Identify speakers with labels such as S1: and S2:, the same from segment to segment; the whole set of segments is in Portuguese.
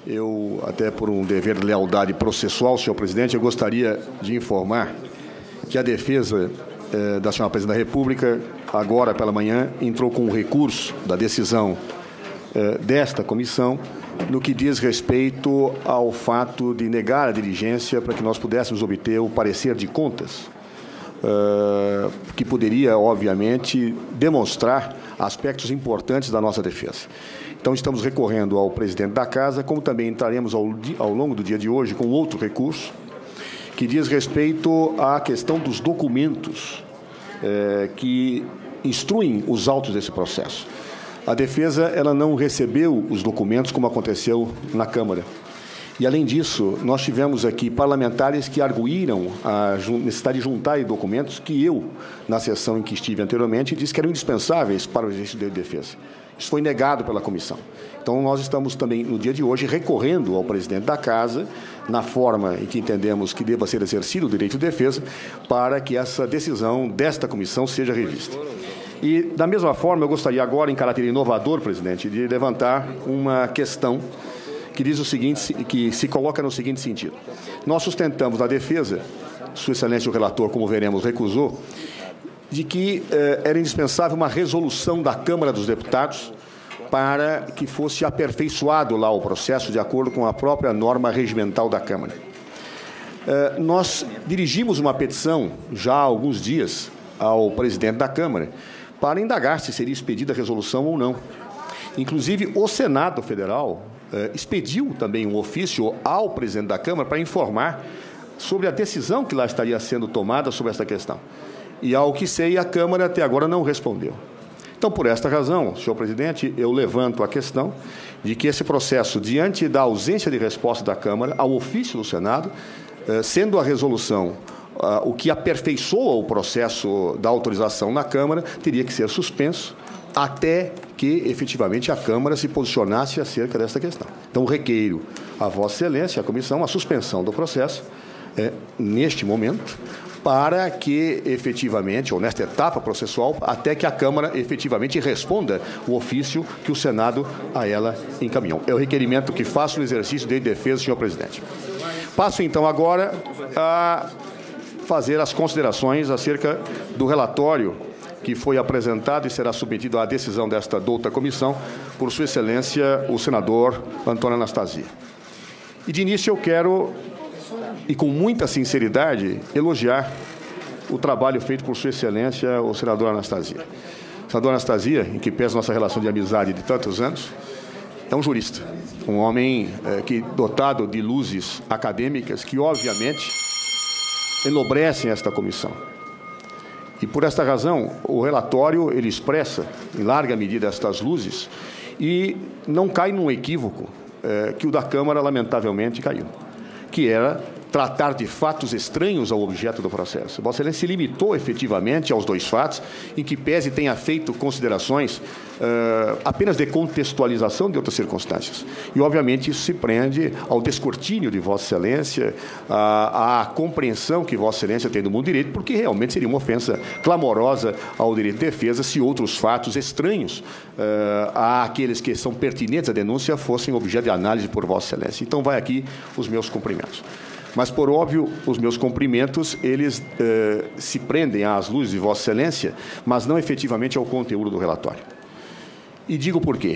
S1: Eu, até por um dever de lealdade processual, senhor presidente, eu gostaria de informar que a defesa da senhora Presidente da República, agora pela manhã, entrou com um recurso da decisão desta comissão no que diz respeito ao fato de negar a diligência para que nós pudéssemos obter o parecer de contas, que poderia, obviamente, demonstrar aspectos importantes da nossa defesa. Então, estamos recorrendo ao presidente da Casa, como também entraremos ao longo do dia de hoje com outro recurso, que diz respeito à questão dos documentos que instruem os autos desse processo. A defesa ela não recebeu os documentos como aconteceu na Câmara. E, além disso, nós tivemos aqui parlamentares que arguíram a necessidade de juntar documentos que eu, na sessão em que estive anteriormente, disse que eram indispensáveis para o exercício da defesa. Isso foi negado pela comissão. Então, nós estamos também, no dia de hoje, recorrendo ao presidente da Casa, na forma em que entendemos que deva ser exercido o direito de defesa, para que essa decisão desta comissão seja revista. E, da mesma forma, eu gostaria agora, em caráter inovador, presidente, de levantar uma questão que diz o seguinte, que se coloca no seguinte sentido. Nós sustentamos na defesa, Sua Excelência o relator, como veremos, recusou, de que era indispensável uma resolução da Câmara dos Deputados para que fosse aperfeiçoado lá o processo de acordo com a própria norma regimental da Câmara. Nós dirigimos uma petição já há alguns dias ao presidente da Câmara para indagar se seria expedida a resolução ou não. Inclusive, o Senado Federal expediu também um ofício ao presidente da Câmara para informar sobre a decisão que lá estaria sendo tomada sobre essa questão. E, ao que sei, a Câmara até agora não respondeu. Então, por esta razão, senhor presidente, eu levanto a questão de que esse processo, diante da ausência de resposta da Câmara ao ofício do Senado, sendo a resolução o que aperfeiçoa o processo da autorização na Câmara, teria que ser suspenso até que, efetivamente, a Câmara se posicionasse acerca desta questão. Então, requeiro a Vossa Excelência, a comissão, a suspensão do processo, neste momento, para que, efetivamente, ou nesta etapa processual, até que a Câmara, efetivamente, responda o ofício que o Senado a ela encaminhou. É o requerimento que faço no exercício de defesa, senhor presidente. Passo, então, agora a fazer as considerações acerca do relatório que foi apresentado e será submetido à decisão desta douta comissão por Sua Excelência, o senador Antônio Anastasia. E, de início, eu quero, e com muita sinceridade, elogiar o trabalho feito por Sua Excelência, o senador Anastasia. O senador Anastasia, em que pesa nossa relação de amizade de tantos anos, é um jurista, um homem dotado de luzes acadêmicas que, obviamente, enobrecem esta comissão. E, por esta razão, o relatório ele expressa, em larga medida, estas luzes e não cai num equívoco que o da Câmara, lamentavelmente, caiu, que era tratar de fatos estranhos ao objeto do processo. Vossa Excelência se limitou, efetivamente, aos dois fatos, em que pese tenha feito considerações apenas de contextualização de outras circunstâncias. E, obviamente, isso se prende ao descortínio de Vossa Excelência, à compreensão que Vossa Excelência tem do mundo do direito, porque realmente seria uma ofensa clamorosa ao direito de defesa se outros fatos estranhos àqueles que são pertinentes à denúncia fossem objeto de análise por Vossa Excelência. Então, vai aqui os meus cumprimentos. Mas, por óbvio, os meus cumprimentos, eles se prendem às luzes de Vossa Excelência, mas não efetivamente ao conteúdo do relatório. E digo por quê.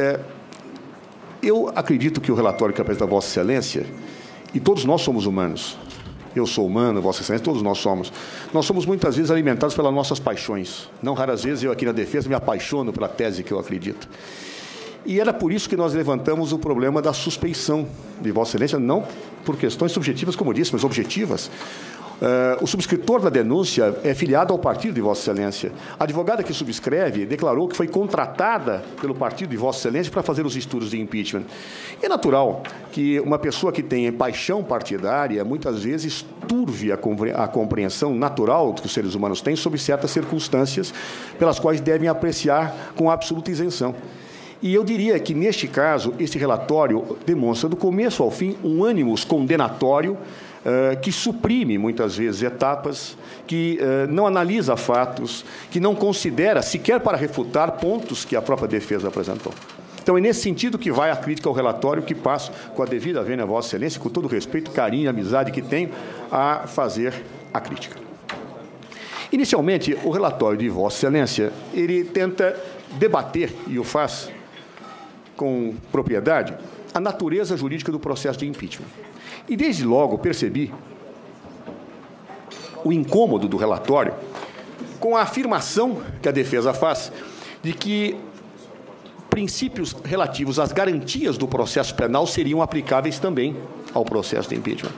S1: Eu acredito que o relatório que apresenta Vossa Excelência, e todos nós somos humanos, eu sou humano, Vossa Excelência, todos nós somos muitas vezes alimentados pelas nossas paixões. Não raras vezes eu aqui na defesa me apaixono pela tese que eu acredito. E era por isso que nós levantamos o problema da suspeição de Vossa Excelência, não por questões subjetivas, como disse, mas objetivas. O subscritor da denúncia é filiado ao partido de Vossa Excelência. A advogada que subscreve declarou que foi contratada pelo partido de Vossa Excelência para fazer os estudos de impeachment. E é natural que uma pessoa que tem paixão partidária, muitas vezes, turve a compreensão natural que os seres humanos têm sobre certas circunstâncias pelas quais devem apreciar com absoluta isenção. E eu diria que, neste caso, este relatório demonstra, do começo ao fim, um ânimos condenatório que suprime, muitas vezes, etapas, que não analisa fatos, que não considera, sequer para refutar, pontos que a própria defesa apresentou. Então, é nesse sentido que vai a crítica ao relatório, que passo, com a devida vênia a Vossa Excelência, com todo o respeito, carinho e amizade que tenho, a fazer a crítica. Inicialmente, o relatório de Vossa Excelência, ele tenta debater, e o faz com propriedade, a natureza jurídica do processo de impeachment. E, desde logo, percebi o incômodo do relatório com a afirmação que a defesa faz de que princípios relativos às garantias do processo penal seriam aplicáveis também ao processo de impeachment.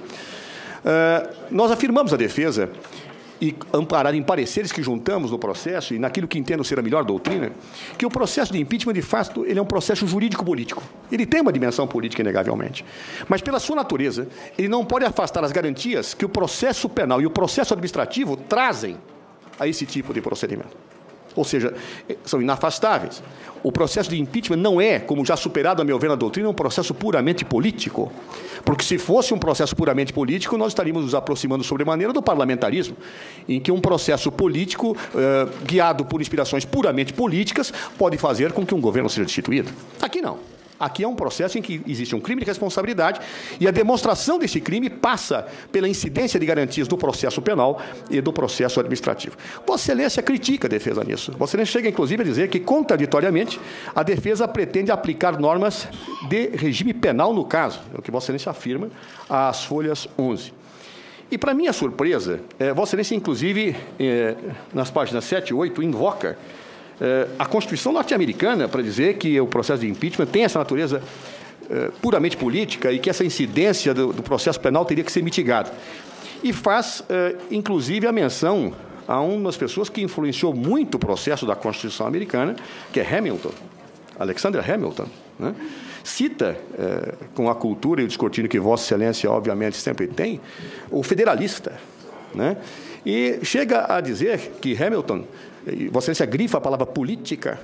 S1: Nós afirmamos a defesa, e amparado em pareceres que juntamos no processo e naquilo que entendo ser a melhor doutrina, que o processo de impeachment, de fato, ele é um processo jurídico-político. Ele tem uma dimensão política, inegavelmente. Mas, pela sua natureza, ele não pode afastar as garantias que o processo penal e o processo administrativo trazem a esse tipo de procedimento. Ou seja, são inafastáveis. O processo de impeachment não é, como já superado, a meu ver, na doutrina, um processo puramente político. Porque, se fosse um processo puramente político, nós estaríamos nos aproximando sobremaneira do parlamentarismo, em que um processo político, guiado por inspirações puramente políticas, pode fazer com que um governo seja destituído. Aqui não. Aqui é um processo em que existe um crime de responsabilidade e a demonstração desse crime passa pela incidência de garantias do processo penal e do processo administrativo. Vossa Excelência critica a defesa nisso. Vossa Excelência chega, inclusive, a dizer que, contraditoriamente, a defesa pretende aplicar normas de regime penal no caso, é o que Vossa Excelência afirma às folhas 11. E, para minha surpresa, Vossa Excelência, inclusive, nas páginas 7 e 8, invoca a Constituição norte-americana para dizer que o processo de impeachment tem essa natureza puramente política e que essa incidência do processo penal teria que ser mitigada. E faz, inclusive, a menção a uma das pessoas que influenciou muito o processo da Constituição americana, que é Hamilton, Alexander Hamilton, né? Cita, com a cultura e o descortínio que Vossa Excelência, obviamente, sempre tem, o federalista, né? E chega a dizer que Hamilton, Vossa Excelência grifa a palavra política,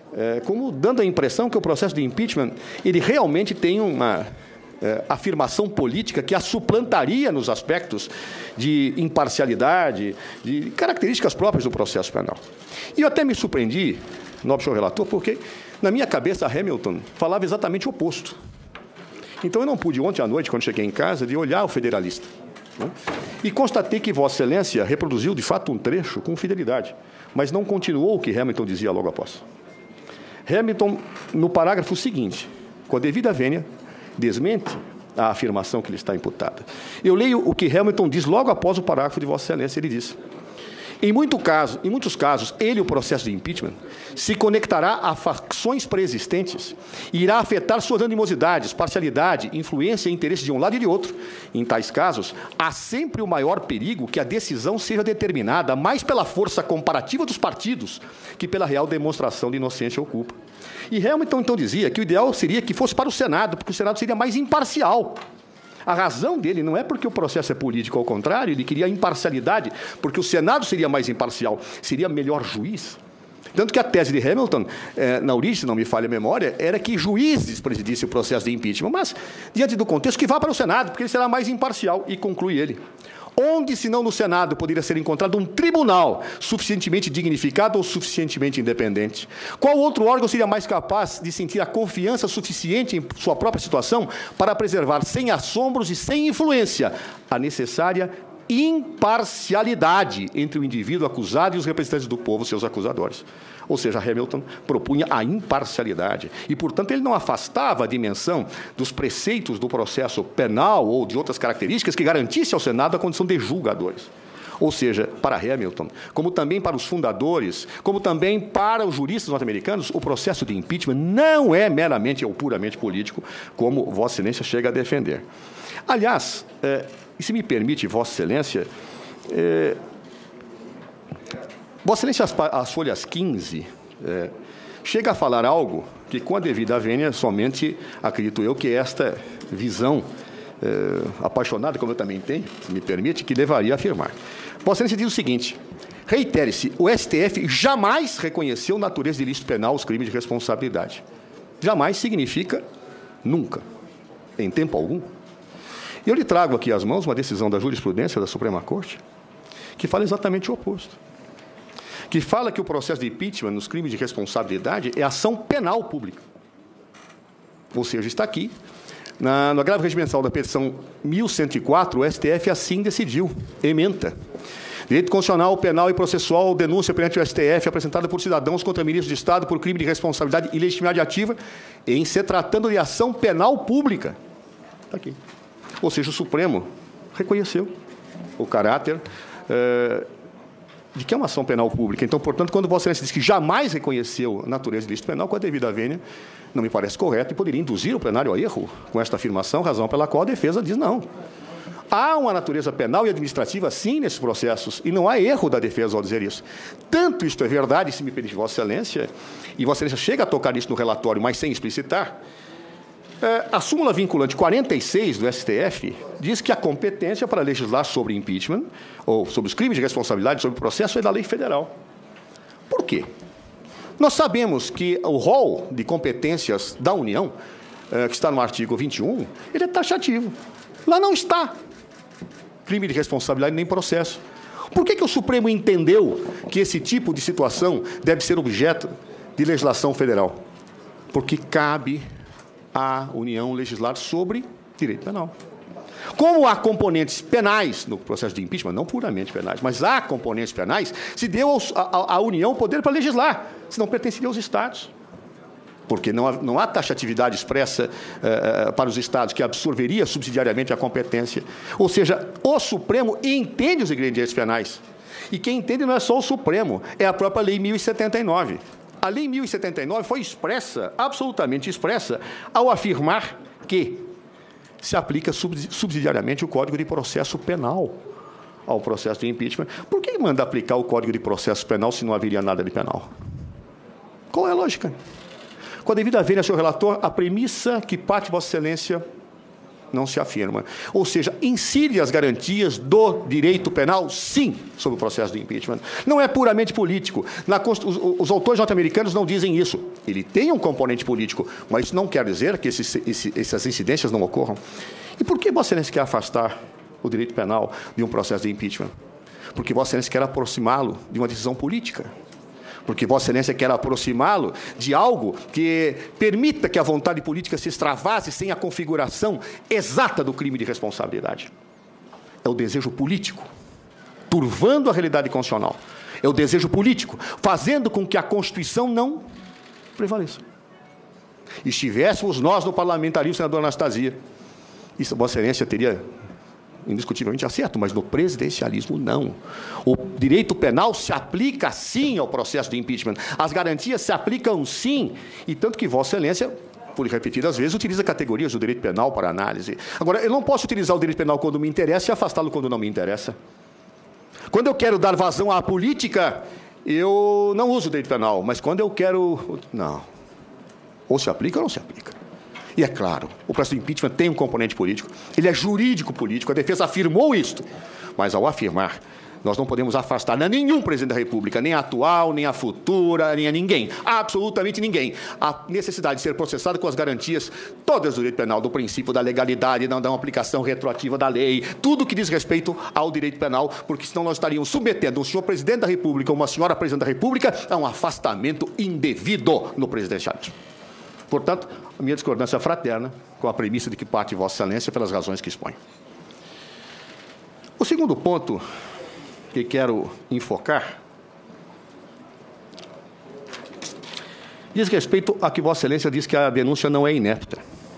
S1: como dando a impressão que o processo de impeachment ele realmente tem uma afirmação política que a suplantaria nos aspectos de imparcialidade, de características próprias do processo penal. E eu até me surpreendi, nobre senhor relator, porque, na minha cabeça, Hamilton falava exatamente o oposto. Então, eu não pude, ontem à noite, quando cheguei em casa, de olhar o federalista, né? E constatei que Vossa Excelência reproduziu, de fato, um trecho com fidelidade, mas não continuou o que Hamilton dizia logo após. Hamilton, no parágrafo seguinte, com a devida vênia, desmente a afirmação que lhe está imputada. Eu leio o que Hamilton diz logo após o parágrafo de Vossa Excelência. Ele diz: em muitos casos, o processo de impeachment, se conectará a facções preexistentes e irá afetar suas animosidades, parcialidade, influência e interesse de um lado e de outro. Em tais casos, há sempre o maior perigo que a decisão seja determinada mais pela força comparativa dos partidos que pela real demonstração de inocência ou culpa. E Hamilton, então, dizia que o ideal seria que fosse para o Senado, porque o Senado seria mais imparcial. A razão dele não é porque o processo é político, ao contrário, ele queria imparcialidade, porque o Senado seria mais imparcial, seria melhor juiz. Tanto que a tese de Hamilton, na origem, se não me falha a memória, era que juízes presidissem o processo de impeachment, mas, diante do contexto, que vá para o Senado, porque ele será mais imparcial, e conclui ele. Onde, se não no Senado, poderia ser encontrado um tribunal suficientemente dignificado ou suficientemente independente? Qual outro órgão seria mais capaz de sentir a confiança suficiente em sua própria situação para preservar, sem assombros e sem influência, a necessária imparcialidade entre o indivíduo acusado e os representantes do povo, seus acusadores? Ou seja, Hamilton propunha a imparcialidade e, portanto, ele não afastava a dimensão dos preceitos do processo penal ou de outras características que garantisse ao Senado a condição de julgadores. Ou seja, para Hamilton, como também para os fundadores, como também para os juristas norte-americanos, o processo de impeachment não é meramente ou puramente político, como Vossa Excelência chega a defender. Aliás, e se me permite, Vossa Excelência, Vossa Excelência, as folhas 15, chega a falar algo que, com a devida vênia, somente, acredito eu, que esta visão apaixonada, como eu também tenho, se me permite, que levaria a afirmar. Vossa Excelência diz o seguinte: reitere-se, o STF jamais reconheceu natureza de ilícito penal os crimes de responsabilidade. Jamais significa nunca, em tempo algum. E eu lhe trago aqui às mãos uma decisão da jurisprudência da Suprema Corte que fala exatamente o oposto. Que fala que o processo de impeachment nos crimes de responsabilidade é ação penal pública. Ou seja, está aqui. No agravo regimental da petição 1104, o STF assim decidiu. Ementa. Direito constitucional, penal e processual, denúncia perante o STF apresentada por cidadãos contra ministros de Estado por crime de responsabilidade e legitimidade ativa em se tratando de ação penal pública. Está aqui. Ou seja, o Supremo reconheceu o caráter de que é uma ação penal pública. Então, portanto, quando Vossa Excelência diz que jamais reconheceu a natureza de ilícito penal, com a devida vênia, não me parece correto e poderia induzir o plenário a erro com esta afirmação, razão pela qual a defesa diz não. Há uma natureza penal e administrativa, sim, nesses processos, e não há erro da defesa ao dizer isso. Tanto isto é verdade, se me permite Vossa Excelência, e Vossa Excelência chega a tocar nisso no relatório, mas sem explicitar, a súmula vinculante 46 do STF diz que a competência para legislar sobre impeachment, ou sobre os crimes de responsabilidade, sobre o processo, é da lei federal. Por quê? Nós sabemos que o rol de competências da União, que está no artigo 21, ele é taxativo. Lá não está crime de responsabilidade nem processo. Por que o Supremo entendeu que esse tipo de situação deve ser objeto de legislação federal? Porque cabe à União legislar sobre direito penal. Como há componentes penais no processo de impeachment, não puramente penais, mas há componentes penais, se deu à União poder para legislar, senão pertenceria aos Estados. Porque não há taxatividade expressa para os Estados que absorveria subsidiariamente a competência. Ou seja, o Supremo entende os ingredientes penais. E quem entende não é só o Supremo, é a própria Lei 1079. A Lei 1079 foi expressa, absolutamente expressa, ao afirmar que se aplica subsidiariamente o Código de Processo Penal ao processo de impeachment. Por que manda aplicar o Código de Processo Penal se não haveria nada de penal? Qual é a lógica? Com a devida vênia, senhor relator, a premissa que parte de Vossa Excelência não se afirma. Ou seja, incide as garantias do direito penal, sim, sobre o processo de impeachment. Não é puramente político. Os autores norte-americanos não dizem isso. Ele tem um componente político, mas isso não quer dizer que essas incidências não ocorram. E por que Vossa Excelência quer afastar o direito penal de um processo de impeachment? Porque Vossa Excelência quer aproximá-lo de uma decisão política. Porque Vossa Excelência quer aproximá-lo de algo que permita que a vontade política se extravase sem a configuração exata do crime de responsabilidade. É o desejo político, turvando a realidade constitucional. É o desejo político, fazendo com que a Constituição não prevaleça. Estivéssemos nós no parlamentarismo, senador Anastasia, isso Vossa Excelência teria indiscutivelmente acerto, mas no presidencialismo não. O direito penal se aplica sim ao processo de impeachment. As garantias se aplicam sim, e tanto que Vossa Excelência, por repetidas vezes, utiliza categorias do direito penal para análise. Agora, eu não posso utilizar o direito penal quando me interessa e afastá-lo quando não me interessa. Quando eu quero dar vazão à política, eu não uso o direito penal, mas quando eu quero... Não. Ou se aplica ou não se aplica. E é claro, o processo de impeachment tem um componente político, ele é jurídico-político, a defesa afirmou isto, mas ao afirmar, nós não podemos afastar a nenhum presidente da República, nem a atual, nem a futura, nem a ninguém, absolutamente ninguém, a necessidade de ser processado com as garantias todas do direito penal, do princípio da legalidade, da aplicação retroativa da lei, tudo que diz respeito ao direito penal, porque senão nós estaríamos submetendo um senhor presidente da República ou uma senhora presidente da República a um afastamento indevido no presidencialismo. Portanto, a minha discordância fraterna com a premissa de que parte Vossa Excelência pelas razões que expõe. O segundo ponto que quero enfocar diz respeito a que Vossa Excelência diz que a denúncia não é inepta.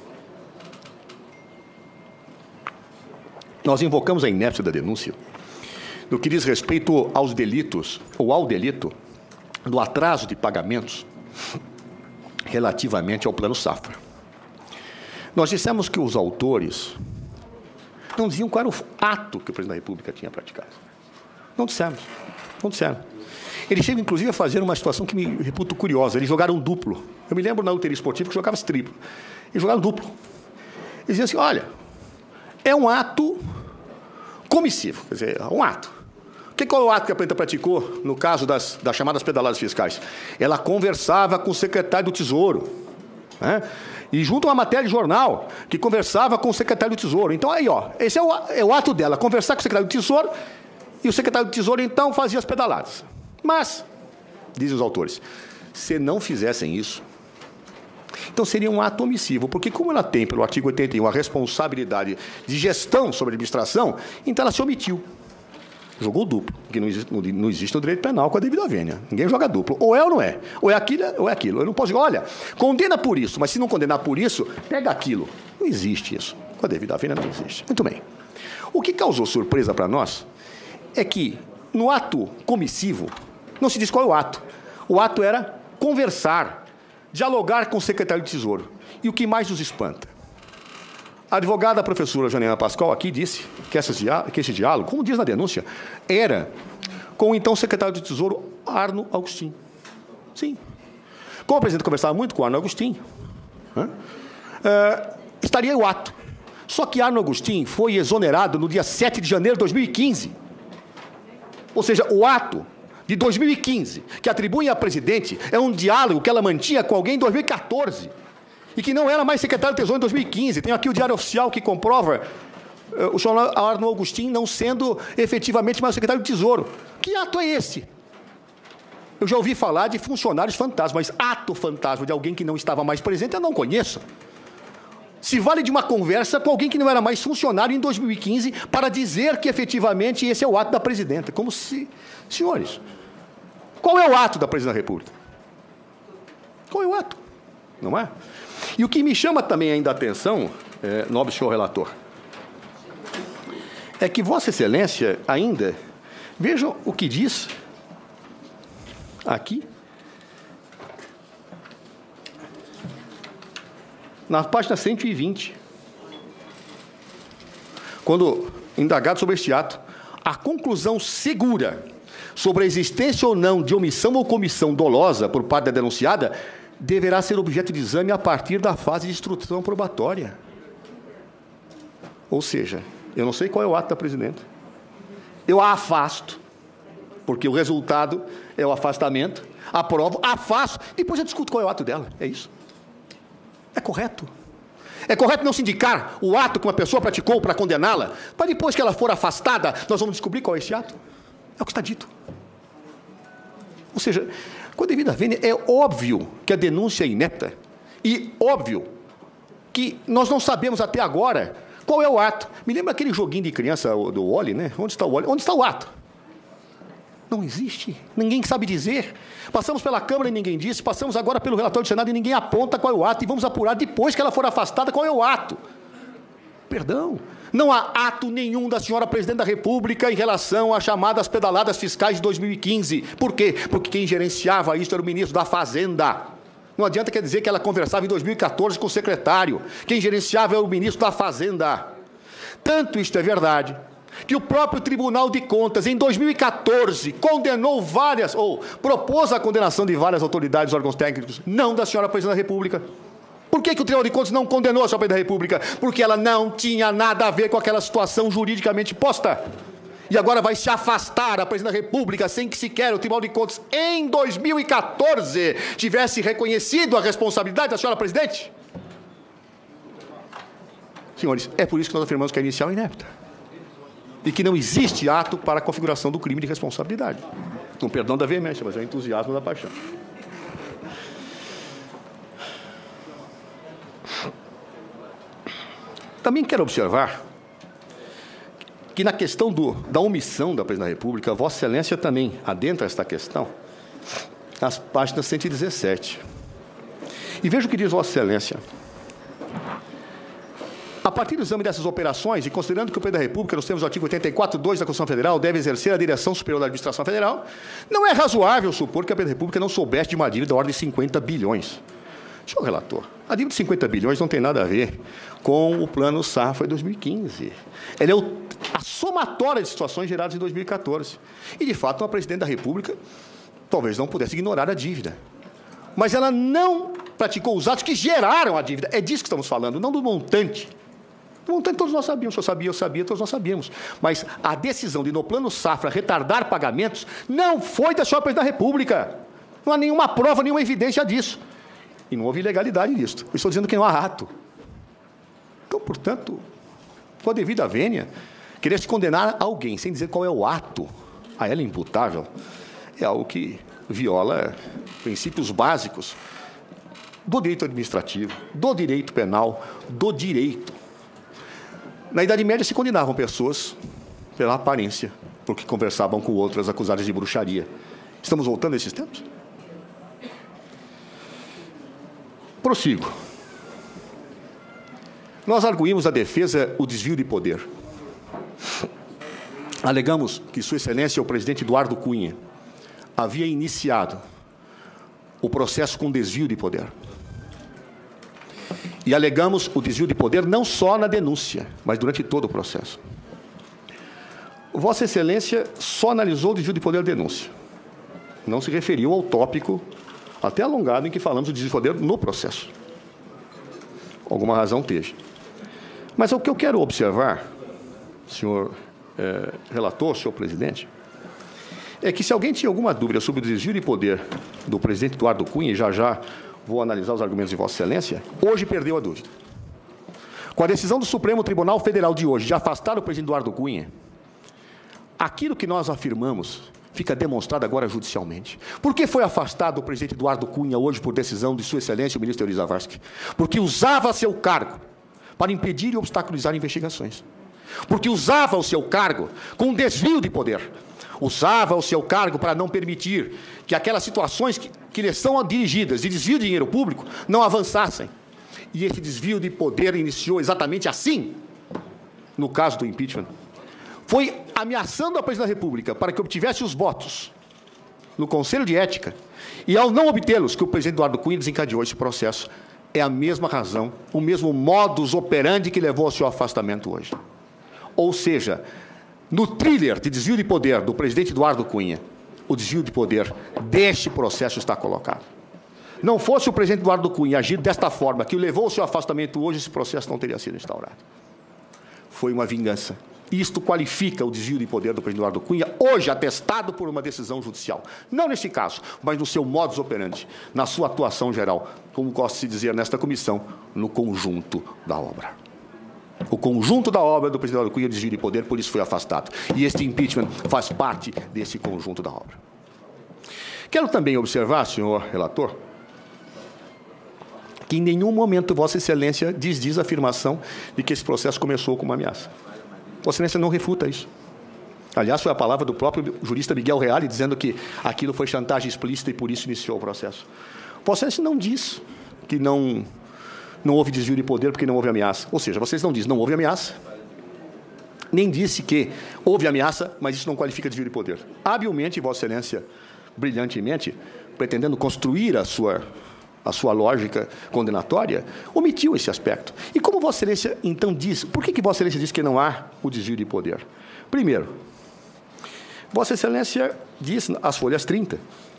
S1: Nós invocamos a inépcia da denúncia no que diz respeito aos delitos, ou ao delito, do atraso de pagamentos relativamente ao Plano Safra. Nós dissemos que os autores não diziam qual era o ato que o presidente da República tinha praticado. Não dissemos. Não disseram. Eles chegam, inclusive, a fazer uma situação que me reputo curiosa. Eles jogaram duplo. Eu me lembro na loteria esportiva que jogava-se triplo. Eles jogaram duplo. Eles diziam assim, olha, é um ato comissivo, quer dizer, um ato. Qual é o ato que a Presidenta praticou no caso das chamadas pedaladas fiscais? Ela conversava com o secretário do Tesouro, né? E junto a uma matéria de jornal que conversava com o secretário do Tesouro. Então, aí, ó, esse é o ato dela, conversar com o secretário do Tesouro, e o secretário do Tesouro, então, fazia as pedaladas. Mas, dizem os autores, se não fizessem isso, Então, seria um ato omissivo, porque como ela tem, pelo artigo 81, a responsabilidade de gestão sobre a administração, então ela se omitiu. Jogou duplo, porque não existe no direito penal com a devida vênia. Ninguém joga duplo. Ou é ou não é. Ou é aquilo ou é aquilo. Eu não posso dizer, olha, condena por isso, mas se não condenar por isso, pega aquilo. Não existe isso. Com a devida vênia não existe. Muito bem. O que causou surpresa para nós é que, no ato comissivo, não se diz qual é o ato. O ato era conversar, dialogar com o secretário de Tesouro. E o que mais nos espanta? A advogada, a professora Janaína Pascoal, aqui disse que esse diálogo, como diz na denúncia, era com o então secretário de Tesouro, Arno Agostinho. Sim. Como o presidente conversava muito com o Arno Agostinho, estaria o ato. Só que Arno Agostinho foi exonerado no dia 7 de janeiro de 2015. Ou seja, o ato de 2015, que atribui à presidente, é um diálogo que ela mantinha com alguém em 2014. E que não era mais secretário de Tesouro em 2015. Tem aqui o Diário Oficial que comprova o senhor Arno Agostinho não sendo efetivamente mais secretário de Tesouro. Que ato é esse? Eu já ouvi falar de funcionários fantasmas, mas ato fantasma de alguém que não estava mais presente, eu não conheço. Se vale de uma conversa com alguém que não era mais funcionário em 2015 para dizer que efetivamente esse é o ato da presidenta. Como se... Senhores, qual é o ato da presidente da República? Qual é o ato? Não é? E o que me chama também ainda a atenção, nobre senhor relator, é que Vossa Excelência ainda, vejam o que diz aqui, na página 120, quando indagado sobre este ato, a conclusão segura sobre a existência ou não de omissão ou comissão dolosa por parte da denunciada deverá ser objeto de exame a partir da fase de instrução probatória. Ou seja, eu não sei qual é o ato da presidenta. Eu a afasto, porque o resultado é o afastamento, aprovo, afasto, depois eu discuto qual é o ato dela. É isso. É correto. É correto não se indicar o ato que uma pessoa praticou para condená-la, para depois que ela for afastada, nós vamos descobrir qual é esse ato? É o que está dito. Ou seja, com a devida vênia, é óbvio que a denúncia é inepta e óbvio que nós não sabemos até agora qual é o ato. Me lembra aquele joguinho de criança do Wally, né? Onde está o Wally? Onde está o ato? Não existe. Ninguém sabe dizer. Passamos pela Câmara e ninguém disse. Passamos agora pelo relatório do Senado e ninguém aponta qual é o ato. E vamos apurar depois que ela for afastada qual é o ato. Perdão. Não há ato nenhum da senhora Presidente da República em relação às chamadas pedaladas fiscais de 2015. Por quê? Porque quem gerenciava isso era o ministro da Fazenda. Não adianta quer dizer que ela conversava em 2014 com o secretário. Quem gerenciava era o ministro da Fazenda. Tanto isto é verdade, que o próprio Tribunal de Contas, em 2014, condenou várias, ou propôs a condenação de várias autoridades e órgãos técnicos, não da senhora Presidente da República. Por que o Tribunal de Contas não condenou a senhora Presidente da República? Porque ela não tinha nada a ver com aquela situação juridicamente posta. E agora vai se afastar a Presidente da República sem que sequer o Tribunal de Contas, em 2014, tivesse reconhecido a responsabilidade da senhora Presidente? Senhores, é por isso que nós afirmamos que a inicial é inepta. E que não existe ato para a configuração do crime de responsabilidade. Com perdão da veemência, mas é o entusiasmo da paixão. Também quero observar que na questão da omissão da Presidente da República, Vossa Excelência também adentra esta questão nas páginas 117. E veja o que diz Vossa Excelência. A partir do exame dessas operações, e considerando que o Presidente da República, nos termos do artigo 84.2 da Constituição Federal, deve exercer a direção superior da Administração Federal, não é razoável supor que a Presidente da República não soubesse de uma dívida da ordem de 50 bilhões. Senhor relator, a dívida de 50 bilhões não tem nada a ver com o Plano Safra de 2015. Ela é a somatória de situações geradas em 2014. E, de fato, a Presidente da República talvez não pudesse ignorar a dívida. Mas ela não praticou os atos que geraram a dívida. É disso que estamos falando, não do montante. Do montante todos nós sabíamos. O senhor sabia, eu sabia, todos nós sabíamos. Mas a decisão de, no Plano Safra, retardar pagamentos não foi da senhora Presidente da República. Não há nenhuma prova, nenhuma evidência disso. E não houve ilegalidade nisso. Eu estou dizendo que não há ato. Então, portanto, com a devida vênia, querer se condenar alguém sem dizer qual é o ato a ela imputável é algo que viola princípios básicos do direito administrativo, do direito penal, do direito. Na Idade Média se condenavam pessoas pela aparência, porque conversavam com outras acusadas de bruxaria. Estamos voltando a esses tempos? Prossigo. Nós arguímos a defesa o desvio de poder. Alegamos que Sua Excelência, o presidente Eduardo Cunha, havia iniciado o processo com desvio de poder. E alegamos o desvio de poder não só na denúncia, mas durante todo o processo. Vossa Excelência só analisou o desvio de poder da denúncia. Não se referiu ao tópico até alongado em que falamos do desvio de poder no processo. Alguma razão teve. Mas o que eu quero observar, senhor relator, senhor presidente, é que se alguém tinha alguma dúvida sobre o desvio de poder do presidente Eduardo Cunha, e já vou analisar os argumentos de Vossa Excelência, hoje perdeu a dúvida. Com a decisão do Supremo Tribunal Federal de hoje de afastar o presidente Eduardo Cunha, aquilo que nós afirmamos fica demonstrado agora judicialmente. Por que foi afastado o presidente Eduardo Cunha hoje por decisão de Sua Excelência, o ministro Euri Zavascki? Porque usava seu cargo para impedir e obstaculizar investigações. Porque usava o seu cargo com desvio de poder. Usava o seu cargo para não permitir que aquelas situações que lhe são dirigidas de desvio de dinheiro público não avançassem. E esse desvio de poder iniciou exatamente assim, no caso do impeachment. Foi ameaçando a presidência da República para que obtivesse os votos no Conselho de Ética, e ao não obtê-los, que o presidente Eduardo Cunha desencadeou esse processo. É a mesma razão, o mesmo modus operandi que levou ao seu afastamento hoje. Ou seja, no thriller de desvio de poder do presidente Eduardo Cunha, o desvio de poder deste processo está colocado. Não fosse o presidente Eduardo Cunha agir desta forma, que o levou ao seu afastamento hoje, esse processo não teria sido instaurado. Foi uma vingança. Isto qualifica o desvio de poder do presidente Eduardo Cunha, hoje atestado por uma decisão judicial. Não neste caso, mas no seu modus operandi, na sua atuação geral, como gosta de se dizer nesta comissão, no conjunto da obra. O conjunto da obra do presidente Eduardo Cunha desvio de poder, por isso foi afastado. E este impeachment faz parte desse conjunto da obra. Quero também observar, senhor relator, que em nenhum momento Vossa Excelência desdiz a afirmação de que esse processo começou com uma ameaça. Vossa Excelência não refuta isso. Aliás, foi a palavra do próprio jurista Miguel Reale, dizendo que aquilo foi chantagem explícita e por isso iniciou o processo. Vossa Excelência não diz que não houve desvio de poder porque não houve ameaça. Ou seja, vocês não dizem não houve ameaça, nem disse que houve ameaça, mas isso não qualifica desvio de poder. Habilmente, Vossa Excelência, brilhantemente, pretendendo construir a sua lógica condenatória, omitiu esse aspecto. E como Vossa Excelência, então, diz... Por que Vossa Excelência diz que não há o desvio de poder? Primeiro, Vossa Excelência diz, às folhas 30,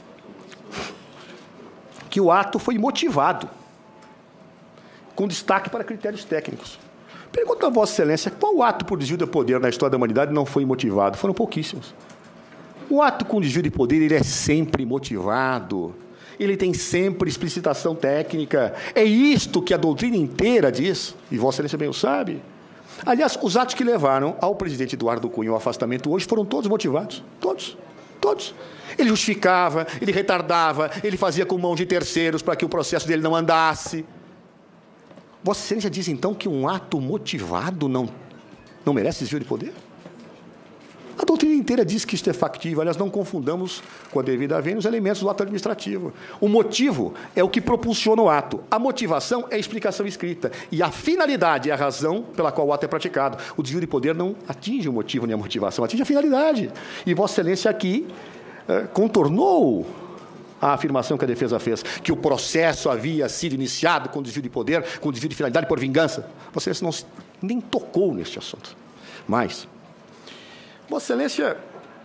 S1: que o ato foi motivado, com destaque para critérios técnicos. Pergunto a Vossa Excelência, qual ato por desvio de poder na história da humanidade não foi motivado? Foram pouquíssimos. O ato com desvio de poder, ele é sempre motivado. Ele tem sempre explicitação técnica. É isto que a doutrina inteira diz, e Vossa Excelência bem o sabe. Aliás, os atos que levaram ao presidente Eduardo Cunha ao afastamento hoje foram todos motivados. Todos. Todos. Ele justificava, ele retardava, ele fazia com mão de terceiros para que o processo dele não andasse. Vossa Excelência diz, então, que um ato motivado não merece desvio de poder? A doutrina inteira diz que isto é factível. Aliás, não confundamos com a devida vênia os elementos do ato administrativo. O motivo é o que propulsiona o ato. A motivação é a explicação escrita. E a finalidade é a razão pela qual o ato é praticado. O desvio de poder não atinge o motivo nem a motivação, atinge a finalidade. E Vossa Excelência aqui contornou a afirmação que a defesa fez, que o processo havia sido iniciado com desvio de poder, com desvio de finalidade por vingança. Vossa Excelência nem tocou neste assunto. Mas Vossa Excelência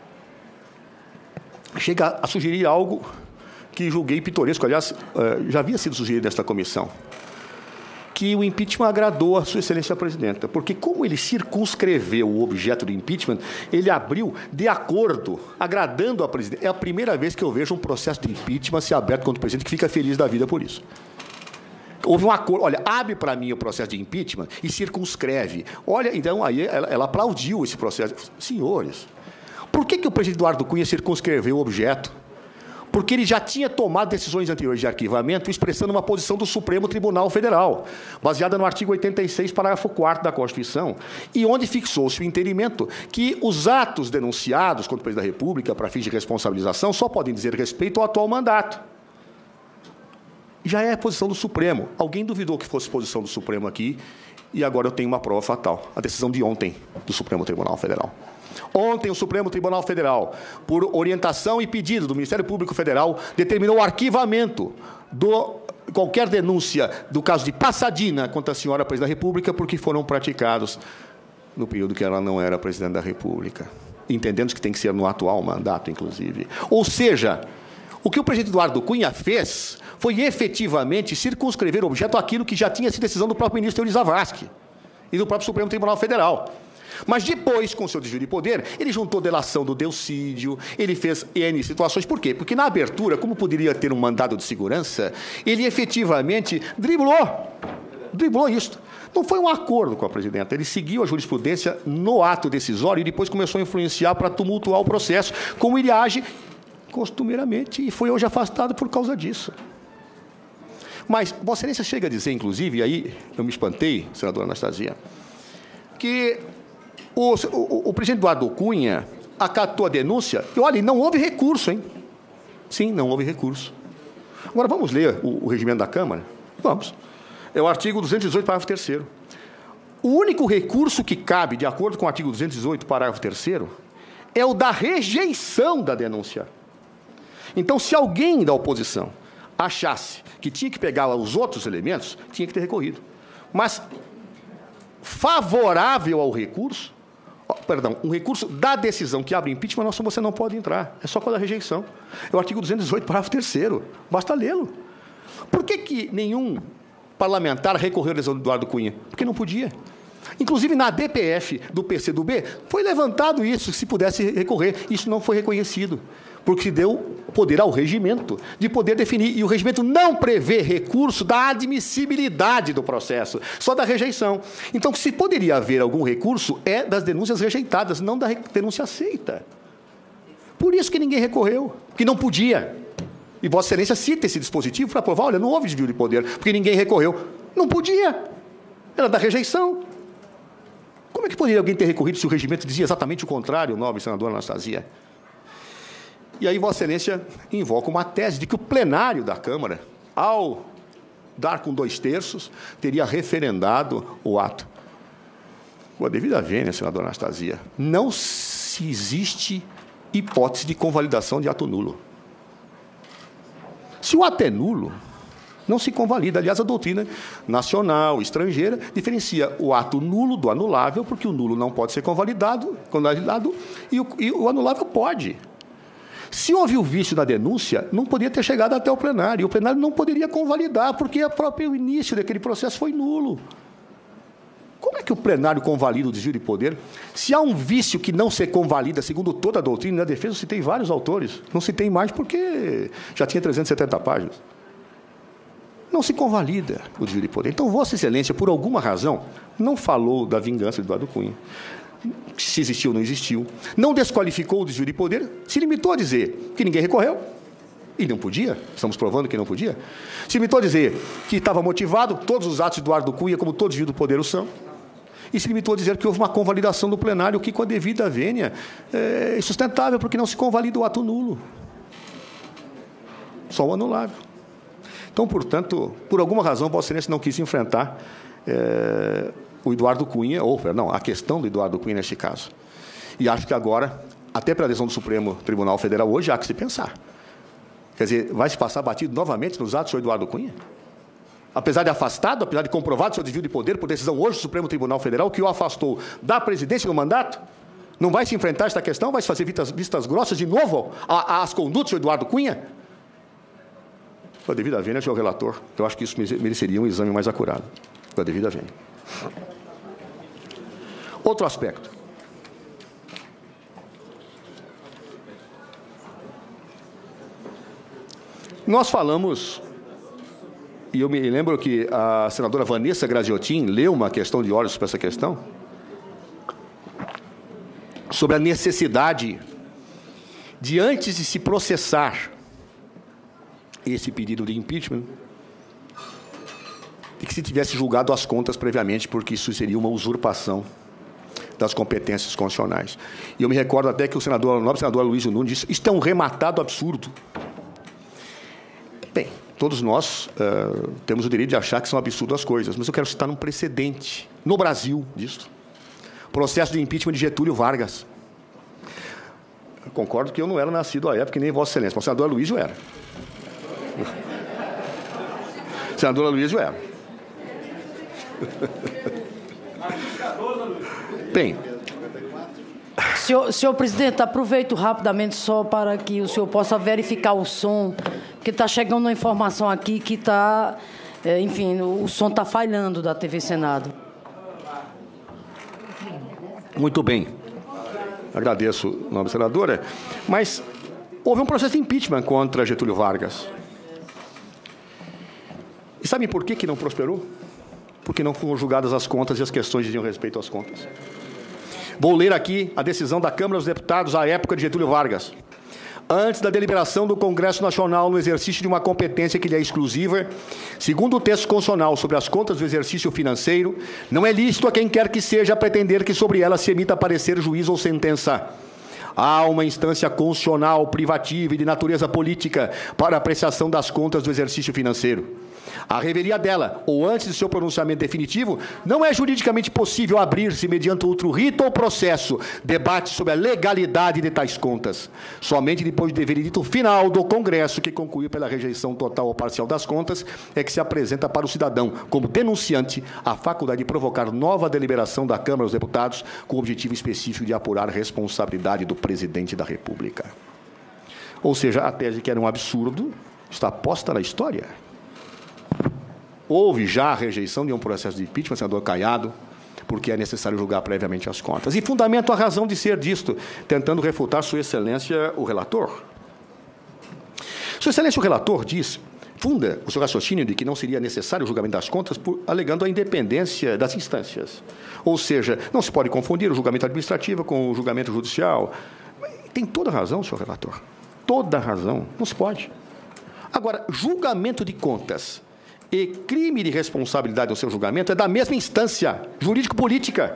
S1: chega a sugerir algo que julguei pitoresco, aliás, já havia sido sugerido nesta comissão, que o impeachment agradou a Sua Excelência a Presidenta, porque como ele circunscreveu o objeto do impeachment, ele abriu de acordo, agradando a Presidenta. É a primeira vez que eu vejo um processo de impeachment ser aberto contra o Presidente que fica feliz da vida por isso. Houve um acordo, olha, abre para mim o processo de impeachment e circunscreve. Olha, então, aí ela aplaudiu esse processo. Senhores, por que o presidente Eduardo Cunha circunscreveu o objeto? porque ele já tinha tomado decisões anteriores de arquivamento, expressando uma posição do Supremo Tribunal Federal, baseada no artigo 86, parágrafo 4º da Constituição, e onde fixou-se o entendimento que os atos denunciados contra o presidente da República para fins de responsabilização só podem dizer respeito ao atual mandato. Já é a posição do Supremo. Alguém duvidou que fosse posição do Supremo aqui, e agora eu tenho uma prova fatal, a decisão de ontem do Supremo Tribunal Federal. Ontem, o Supremo Tribunal Federal, por orientação e pedido do Ministério Público Federal, determinou o arquivamento de qualquer denúncia do caso de Passadina contra a senhora Presidente da República, porque foram praticados no período que ela não era Presidente da República, entendendo que tem que ser no atual mandato, inclusive. Ou seja, o que o presidente Eduardo Cunha fez foi efetivamente circunscrever o objeto àquilo que já tinha sido decisão do próprio ministro Euri Zavascki e do próprio Supremo Tribunal Federal. Mas depois, com seu desvio de poder, ele juntou delação do Delcídio, ele fez N situações. Por quê? Porque na abertura, como poderia ter um mandado de segurança, ele efetivamente driblou isso. Não foi um acordo com a presidenta, ele seguiu a jurisprudência no ato decisório e depois começou a influenciar para tumultuar o processo, como ele age costumeiramente, e foi hoje afastado por causa disso. Mas Vossa Excelência chega a dizer, inclusive, e aí eu me espantei, senadora Anastasia, que o presidente Eduardo Cunha acatou a denúncia e, olha, não houve recurso, hein? Sim, não houve recurso. Agora, vamos ler o regimento da Câmara? Vamos. É o artigo 218, parágrafo 3º. O único recurso que cabe, de acordo com o artigo 218, parágrafo 3º, é o da rejeição da denúncia. Então, se alguém da oposição achasse que tinha que pegar os outros elementos, tinha que ter recorrido. Mas favorável ao recurso, um recurso da decisão que abre impeachment, você não pode entrar. É só com a rejeição. É o artigo 218, parágrafo 3º. Basta lê-lo. Por que nenhum parlamentar recorreu à decisão do Eduardo Cunha? Porque não podia. Inclusive, na DPF do PCdoB, foi levantado isso, se pudesse recorrer. Isso não foi reconhecido, porque se deu poder ao regimento de poder definir. E o regimento não prevê recurso da admissibilidade do processo, só da rejeição. Então, se poderia haver algum recurso, é das denúncias rejeitadas, não da denúncia aceita. Por isso que ninguém recorreu, que não podia. E Vossa Excelência cita esse dispositivo para provar, olha, não houve desvio de poder, porque ninguém recorreu. Não podia. Era da rejeição. Como é que poderia alguém ter recorrido se o regimento dizia exatamente o contrário, nobre senadora Anastasia? E aí Vossa Excelência invoca uma tese de que o plenário da Câmara, ao dar com 2/3, teria referendado o ato. Com a devida vênia, senadora Anastasia, não se existe hipótese de convalidação de ato nulo. Se o ato é nulo, não se convalida. Aliás, a doutrina nacional, estrangeira, diferencia o ato nulo do anulável, porque o nulo não pode ser convalidado e o anulável pode. Se houve o vício da denúncia, não poderia ter chegado até o plenário. E o plenário não poderia convalidar, porque o próprio início daquele processo foi nulo. Como é que o plenário convalida o desvio de poder? Se há um vício que não se convalida, segundo toda a doutrina, na defesa eu citei vários autores. Não citei mais porque já tinha 370 páginas. Não se convalida o desvio de poder. Então, Vossa Excelência, por alguma razão, não falou da vingança de Eduardo Cunha. Se existiu ou não existiu. Não desqualificou o desvio de poder, se limitou a dizer que ninguém recorreu, e não podia, estamos provando que não podia. Se limitou a dizer que estava motivado, todos os atos de Eduardo Cunha, como todo desvio do poder o são, e se limitou a dizer que houve uma convalidação do plenário, que com a devida vênia é insustentável, porque não se convalida o ato nulo. Só o anulável. Então, portanto, por alguma razão, Vossa Excelência não quis enfrentar o Eduardo Cunha, a questão do Eduardo Cunha neste caso. E acho que agora, até pela decisão do Supremo Tribunal Federal hoje, há que se pensar. Quer dizer, vai se passar batido novamente nos atos do senhor Eduardo Cunha? Apesar de afastado, apesar de comprovado seu desvio de poder por decisão hoje do Supremo Tribunal Federal, que o afastou da presidência no mandato, não vai se enfrentar esta questão? Vai se fazer vistas grossas de novo às condutas do senhor Eduardo Cunha? Com a devida vênia, senhor relator, eu acho que isso mereceria um exame mais acurado. Com a devida vênia. Outro aspecto. Nós falamos, e eu me lembro que a senadora Vanessa Graziotin leu uma questão de ordem sobre essa questão, sobre a necessidade de, antes de se processar esse pedido de impeachment e que se tivesse julgado as contas previamente, porque isso seria uma usurpação das competências constitucionais. E eu me recordo até que o nobre senador Aloysio Nunes disse: isto é um rematado absurdo. Bem, todos nós temos o direito de achar que são absurdas as coisas, mas eu quero citar um precedente no Brasil disso. Processo de impeachment de Getúlio Vargas. Eu concordo que eu não era nascido à época, nem Vossa Excelência, mas o senador Aloysio era. O senador Aloysio era. Bem.
S2: Senhor presidente, aproveito rapidamente só para que o senhor possa verificar o som, porque está chegando uma informação aqui que está, enfim, o som está falhando da TV Senado.
S1: Muito bem. Agradeço, nobre senadora. Mas houve um processo de impeachment contra Getúlio Vargas. E sabem por que não prosperou? Porque não foram julgadas as contas e as questões diziam respeito às contas. Vou ler aqui a decisão da Câmara dos Deputados à época de Getúlio Vargas. Antes da deliberação do Congresso Nacional no exercício de uma competência que lhe é exclusiva, segundo o texto constitucional sobre as contas do exercício financeiro, não é lícito a quem quer que seja pretender que sobre ela se emita parecer, juízo ou sentença. Há uma instância constitucional, privativa e de natureza política para apreciação das contas do exercício financeiro. A revelia dela, ou antes de seu pronunciamento definitivo, não é juridicamente possível abrir-se, mediante outro rito ou processo, debate sobre a legalidade de tais contas. Somente depois do veredito final do Congresso, que concluiu pela rejeição total ou parcial das contas, é que se apresenta para o cidadão, como denunciante, a faculdade de provocar nova deliberação da Câmara dos Deputados, com o objetivo específico de apurar a responsabilidade do presidente da República. Ou seja, a tese que era um absurdo está posta na história. Houve já a rejeição de um processo de impeachment, senador Caiado, porque é necessário julgar previamente as contas. E fundamento a razão de ser disto, tentando refutar Sua Excelência o relator. Sua Excelência o relator funda o seu raciocínio de que não seria necessário o julgamento das contas, alegando a independência das instâncias. Ou seja, não se pode confundir o julgamento administrativo com o julgamento judicial. Tem toda a razão, senhor relator. Toda a razão. Não se pode. Agora, julgamento de contas e crime de responsabilidade no seu julgamento é da mesma instância jurídico-política.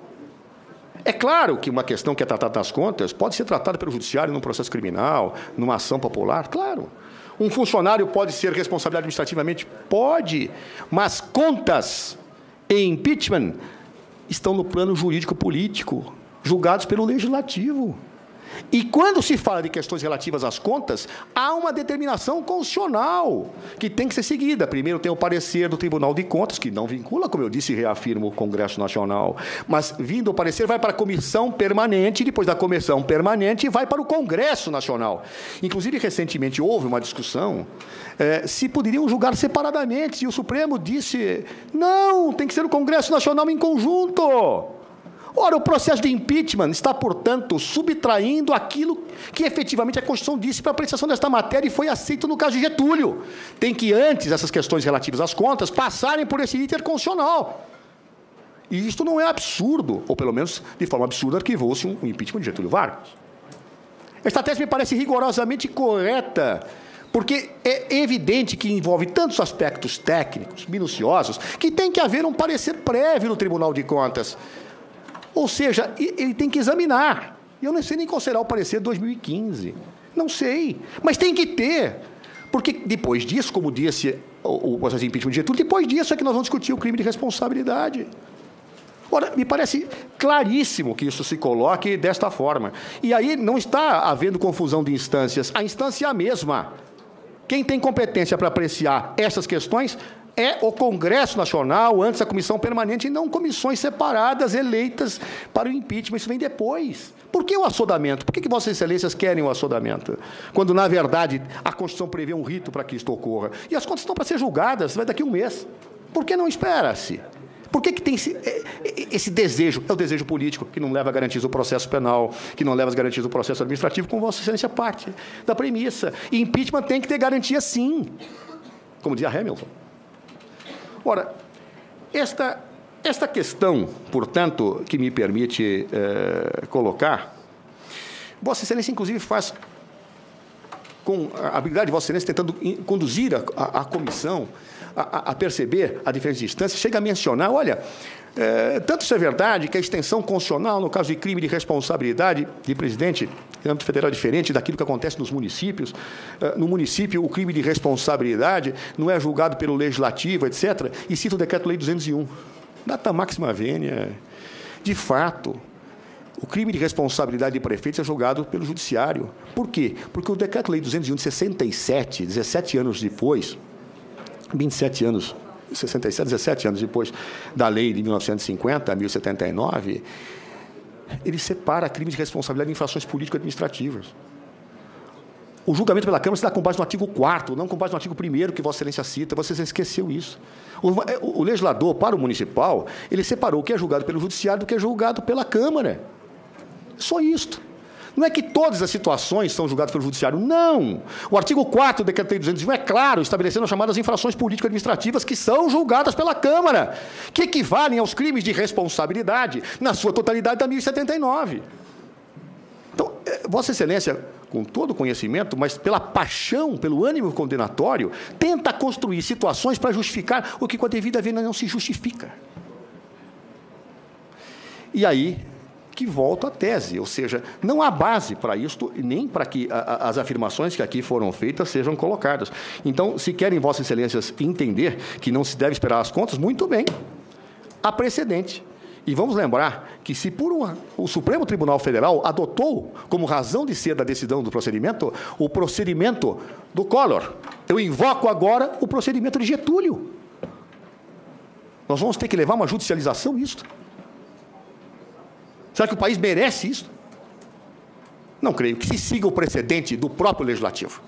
S1: É claro que uma questão que é tratada das contas pode ser tratada pelo judiciário num processo criminal, numa ação popular, claro. Um funcionário pode ser responsabilizado administrativamente? Pode, mas contas e impeachment estão no plano jurídico-político, julgados pelo Legislativo. E quando se fala de questões relativas às contas, há uma determinação constitucional que tem que ser seguida. Primeiro tem o parecer do Tribunal de Contas, que não vincula, como eu disse, e reafirma o Congresso Nacional. Mas, vindo o parecer, vai para a comissão permanente, depois da comissão permanente, vai para o Congresso Nacional. Inclusive, recentemente, houve uma discussão se poderiam julgar separadamente, e o Supremo disse, não, tem que ser o Congresso Nacional em conjunto. Ora, o processo de impeachment está, portanto, subtraindo aquilo que efetivamente a Constituição disse para a apreciação desta matéria e foi aceito no caso de Getúlio. Tem que, antes, essas questões relativas às contas, passarem por esse iter constitucional. E isto não é absurdo, ou pelo menos, de forma absurda, arquivou-se um impeachment de Getúlio Vargas. Esta tese me parece rigorosamente correta, porque é evidente que envolve tantos aspectos técnicos, minuciosos, que tem que haver um parecer prévio no Tribunal de Contas. Ou seja, ele tem que examinar. Eu não sei nem qual será o parecer de 2015. Não sei. Mas tem que ter. Porque depois disso, como disse o processo de impeachment de Getúlio, depois disso é que nós vamos discutir o crime de responsabilidade. Ora, me parece claríssimo que isso se coloque desta forma. E aí não está havendo confusão de instâncias. A instância é a mesma. Quem tem competência para apreciar essas questões é o Congresso Nacional, antes a comissão permanente, e não comissões separadas, eleitas para o impeachment. Isso vem depois. Por que o assodamento? Por que Vossas Excelências querem o assodamento? Quando, na verdade, a Constituição prevê um rito para que isto ocorra. E as contas estão para ser julgadas, vai daqui a um mês. Por que não espera-se? Por que tem esse desejo? É o desejo político, que não leva a garantias do processo penal, que não leva as garantias do processo administrativo, com Vossa Excelência parte da premissa. E impeachment tem que ter garantia, sim. Como dizia Hamilton. Ora, esta questão, portanto, que me permite colocar, Vossa Excelência, inclusive, faz com a habilidade de Vossa Excelência, tentando conduzir a comissão a perceber a diferença de instâncias, chega a mencionar, olha, tanto isso é verdade que a extensão constitucional, no caso de crime de responsabilidade de presidente, no âmbito federal é diferente daquilo que acontece nos municípios. No município, o crime de responsabilidade não é julgado pelo legislativo, etc. E cita o Decreto-Lei 201. Data máxima vênia. De fato, o crime de responsabilidade de prefeitos é julgado pelo judiciário. Por quê? Porque o Decreto-Lei 201 de 67, 17 anos depois, 27 anos, 67, 17 anos depois da lei de 1950, 1079, ele separa crime de responsabilidade de infrações político-administrativas. O julgamento pela Câmara se dá com base no artigo 4º, não com base no artigo 1º que Vossa Excelência cita. Vossa Excelência esqueceu isso. O legislador, para o municipal, ele separou o que é julgado pelo judiciário do que é julgado pela Câmara. Só isto. Não é que todas as situações são julgadas pelo judiciário, não. O artigo 4º do Decreto-Lei 201 é claro, estabelecendo as chamadas infrações político-administrativas que são julgadas pela Câmara, que equivalem aos crimes de responsabilidade, na sua totalidade, da 1079. Então, Vossa Excelência, com todo o conhecimento, mas pela paixão, pelo ânimo condenatório, tenta construir situações para justificar o que com a devida vênia não se justifica. E aí que volto à tese, ou seja, não há base para isto, nem para que as afirmações que aqui foram feitas sejam colocadas. Então, se querem Vossas Excelências entender que não se deve esperar as contas, muito bem, há precedente. E vamos lembrar que se o Supremo Tribunal Federal adotou como razão de ser da decisão do procedimento, o procedimento do Collor, eu invoco agora o procedimento de Getúlio. Nós vamos ter que levar uma judicialização isto. Será que o país merece isso? Não creio. Que se siga o precedente do próprio Legislativo.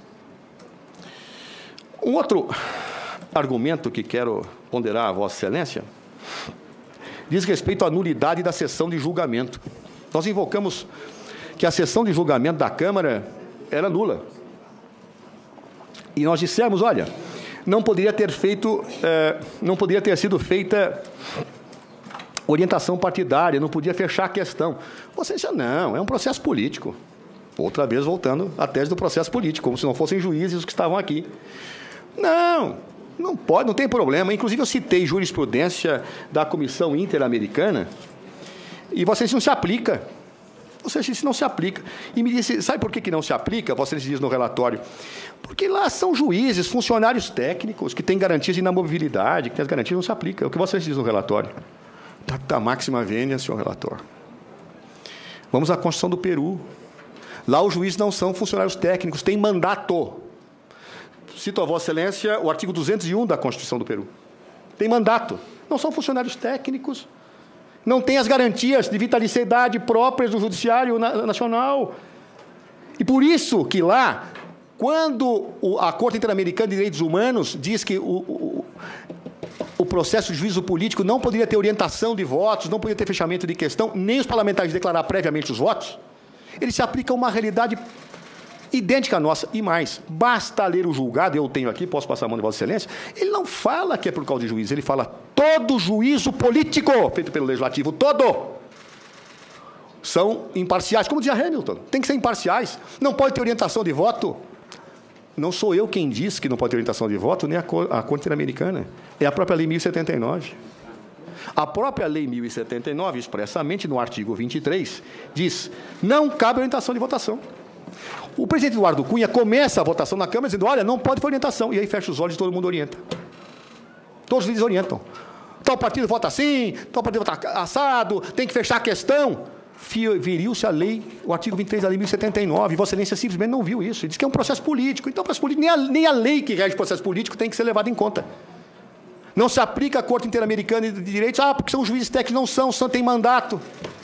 S1: Um outro argumento que quero ponderar a Vossa Excelência diz respeito à nulidade da sessão de julgamento. Nós invocamos que a sessão de julgamento da Câmara era nula. E nós dissemos, olha, não poderia ter sido feita orientação partidária, não podia fechar a questão. Você disse, não, é um processo político. Outra vez voltando à tese do processo político, como se não fossem juízes os que estavam aqui. Não pode, não tem problema. Inclusive, eu citei jurisprudência da Comissão Interamericana e você disse, não se aplica. Você disse, não se aplica. E me disse, sabe por que não se aplica? Você diz no relatório. Porque lá são juízes, funcionários técnicos, que têm garantias de inamovibilidade, que têm as garantias, não se aplica. É o que você diz no relatório. Data máxima vênia, senhor relator. Vamos à Constituição do Peru. Lá os juízes não são funcionários técnicos, têm mandato. Cito a Vossa Excelência o artigo 201 da Constituição do Peru. Tem mandato. Não são funcionários técnicos, não têm as garantias de vitaliciedade próprias do Judiciário Nacional. E por isso que lá, quando a Corte Interamericana de Direitos Humanos diz que o processo de juízo político não poderia ter orientação de votos, não poderia ter fechamento de questão, nem os parlamentares declarar previamente os votos, ele se aplica a uma realidade idêntica à nossa. E mais, basta ler o julgado, eu tenho aqui, posso passar a mão de Vossa Excelência, ele não fala que é por causa de juízo, ele fala todo juízo político feito pelo Legislativo, todo, são imparciais, como dizia Hamilton, tem que ser imparciais, não pode ter orientação de voto. Não sou eu quem diz que não pode ter orientação de voto, nem a Corte Interamericana. É a própria Lei 1079. A própria Lei 1079, expressamente no artigo 23, diz, não cabe orientação de votação. O presidente Eduardo Cunha começa a votação na Câmara dizendo, olha, não pode ter orientação. E aí fecha os olhos e todo mundo orienta. Todos eles orientam. Tal partido vota assim, tal partido vota assado, tem que fechar a questão. Feriu-se a lei, o artigo 23 da Lei 1079, Vossa Excelência simplesmente não viu isso. Ele diz que é um processo político. Então, processo político, nem a lei que rege o processo político tem que ser levada em conta. Não se aplica à Corte Interamericana de Direitos, porque são juízes técnicos, não tem mandato.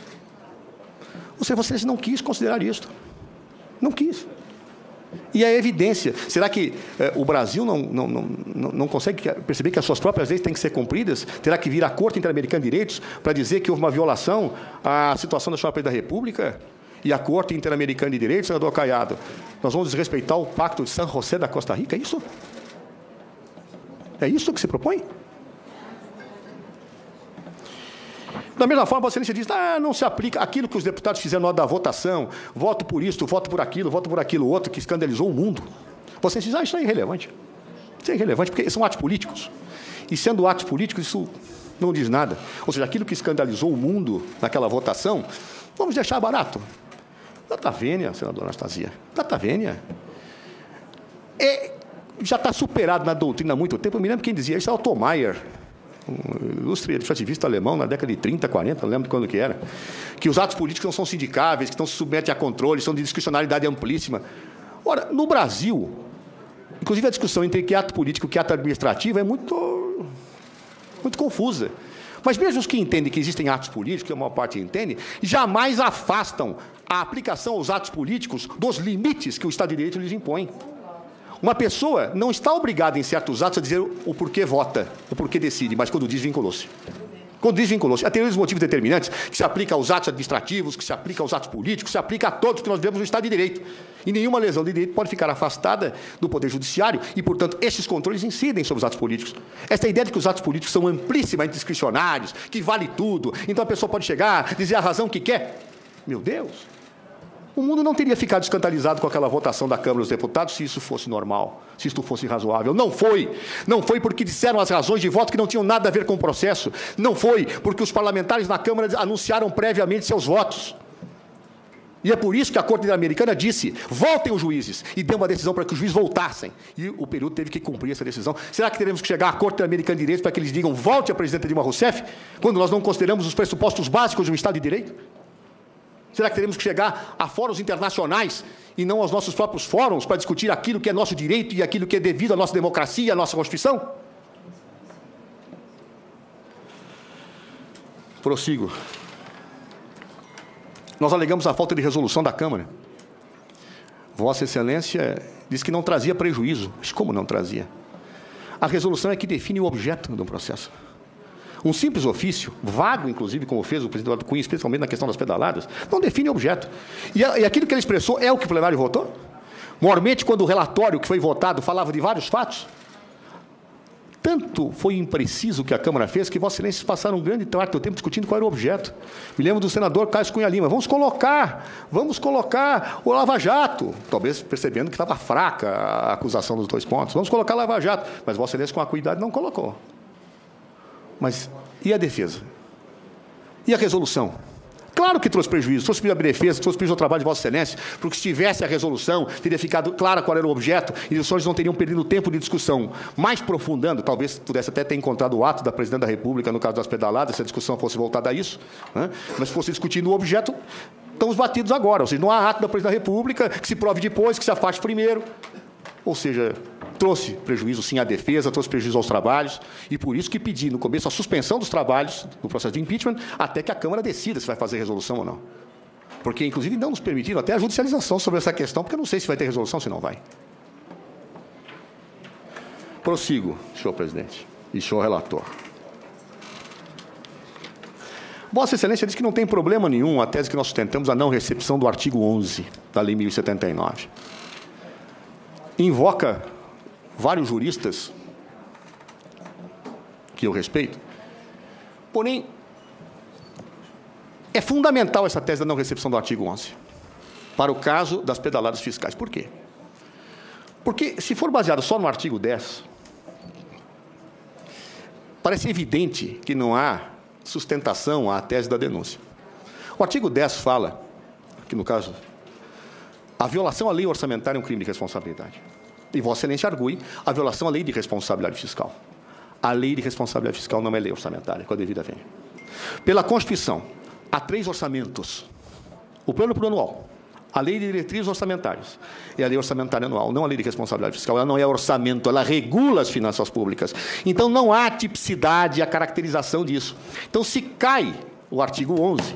S1: Ou seja, Vossa Excelência não quis considerar isso. Não quis. E é evidência. Será que o Brasil não consegue perceber que as suas próprias leis têm que ser cumpridas? Terá que vir à Corte Interamericana de Direitos para dizer que houve uma violação à situação da Senhora Presidente da República? E a Corte Interamericana de Direitos, senador Caiado, nós vamos desrespeitar o Pacto de San José da Costa Rica? É isso? É isso que se propõe? Da mesma forma, Vossa Excelência diz, não se aplica aquilo que os deputados fizeram na hora da votação, voto por isto, voto por aquilo outro, que escandalizou o mundo. Vossa Excelência diz, isso é irrelevante. Isso é irrelevante, porque são atos políticos. E sendo atos políticos, isso não diz nada. Ou seja, aquilo que escandalizou o mundo naquela votação, vamos deixar barato. Data vênia, senadora Anastasia. Data vênia. Já está superado na doutrina há muito tempo. Eu me lembro quem dizia isso, é Otto Maier, um ilustre administrativista alemão, na década de 30, 40, não lembro de quando que era, que os atos políticos não são sindicáveis, que não se submetem a controle, são de discricionalidade amplíssima. Ora, no Brasil, inclusive a discussão entre que ato político e que ato administrativo é muito confusa. Mas mesmo os que entendem que existem atos políticos, que a maior parte entende, jamais afastam a aplicação aos atos políticos dos limites que o Estado de Direito lhes impõe. Uma pessoa não está obrigada, em certos atos, a dizer o porquê vota, o porquê decide, mas quando diz, vinculou-se. Quando diz, vinculou-se. A teoria dos motivos determinantes, que se aplica aos atos administrativos, que se aplica aos atos políticos, se aplica a todos que nós vemos no Estado de Direito. E nenhuma lesão de direito pode ficar afastada do Poder Judiciário e, portanto, esses controles incidem sobre os atos políticos. Esta ideia de que os atos políticos são amplíssimamente discricionários, que vale tudo, então a pessoa pode chegar, dizer a razão que quer. Meu Deus! O mundo não teria ficado escandalizado com aquela votação da Câmara dos Deputados se isso fosse normal, se isso fosse razoável. Não foi. Não foi porque disseram as razões de voto que não tinham nada a ver com o processo. Não foi porque os parlamentares na Câmara anunciaram previamente seus votos. E é por isso que a Corte Interamericana disse, voltem os juízes, e deu uma decisão para que os juízes voltassem. E o período teve que cumprir essa decisão. Será que teremos que chegar à Corte Interamericana de Direitos para que eles digam, volte a presidenta Dilma Rousseff, quando nós não consideramos os pressupostos básicos de um Estado de Direito? Será que teremos que chegar a fóruns internacionais e não aos nossos próprios fóruns para discutir aquilo que é nosso direito e aquilo que é devido à nossa democracia, à nossa Constituição? Prossigo. Nós alegamos a falta de resolução da Câmara. Vossa Excelência disse que não trazia prejuízo. Mas como não trazia? A resolução é que define o objeto do processo. Um simples ofício, vago, inclusive, como fez o presidente Eduardo Cunha, especialmente na questão das pedaladas, não define o objeto. E aquilo que ele expressou é o que o plenário votou? Mormente, quando o relatório que foi votado falava de vários fatos, tanto foi impreciso o que a Câmara fez que Vossa Excelência passaram um grande parte do tempo discutindo qual era o objeto. Me lembro do senador Cássio Cunha Lima. Vamos colocar o Lava Jato. Talvez percebendo que estava fraca a acusação dos 2 pontos. Vamos colocar Lava Jato. Mas Vossa Excelência, com acuidade, não colocou. Mas e a defesa? E a resolução? Claro que trouxe prejuízo, trouxe prejuízo à defesa, trouxe prejuízo ao trabalho de Vossa Excelência, porque se tivesse a resolução, teria ficado clara qual era o objeto e os senhores não teriam perdido tempo de discussão. Mais aprofundando, talvez pudesse até ter encontrado o ato da Presidente da República, no caso das pedaladas, se a discussão fosse voltada a isso, né? Mas se fosse discutindo o objeto, estamos batidos agora. Ou seja, não há ato da Presidente da República que se prove depois, que se afaste primeiro. Ou seja, trouxe prejuízo, sim, à defesa, trouxe prejuízo aos trabalhos, e por isso que pedi, no começo, a suspensão dos trabalhos do processo de impeachment, até que a Câmara decida se vai fazer resolução ou não. Porque, inclusive, não nos permitiram até a judicialização sobre essa questão, porque eu não sei se vai ter resolução, se não vai. Prossigo, senhor presidente e senhor relator. Vossa Excelência diz que não tem problema nenhum a tese que nós sustentamos a não recepção do artigo 11 da Lei 1079. Invoca vários juristas que eu respeito, porém, é fundamental essa tese da não recepção do artigo 11 para o caso das pedaladas fiscais. Por quê? Porque, se for baseado só no artigo 10, parece evidente que não há sustentação à tese da denúncia. O artigo 10 fala que, no caso, a violação à lei orçamentária é um crime de responsabilidade. E Vossa Excelência argue a violação à lei de responsabilidade fiscal. A lei de responsabilidade fiscal não é lei orçamentária, com a devida vênia. Pela Constituição, há 3 orçamentos. O plano plurianual, a lei de diretrizes orçamentárias e a lei orçamentária anual, não a lei de responsabilidade fiscal. Ela não é orçamento, ela regula as finanças públicas. Então, não há tipicidade, a caracterização disso. Então, se cai o artigo 11,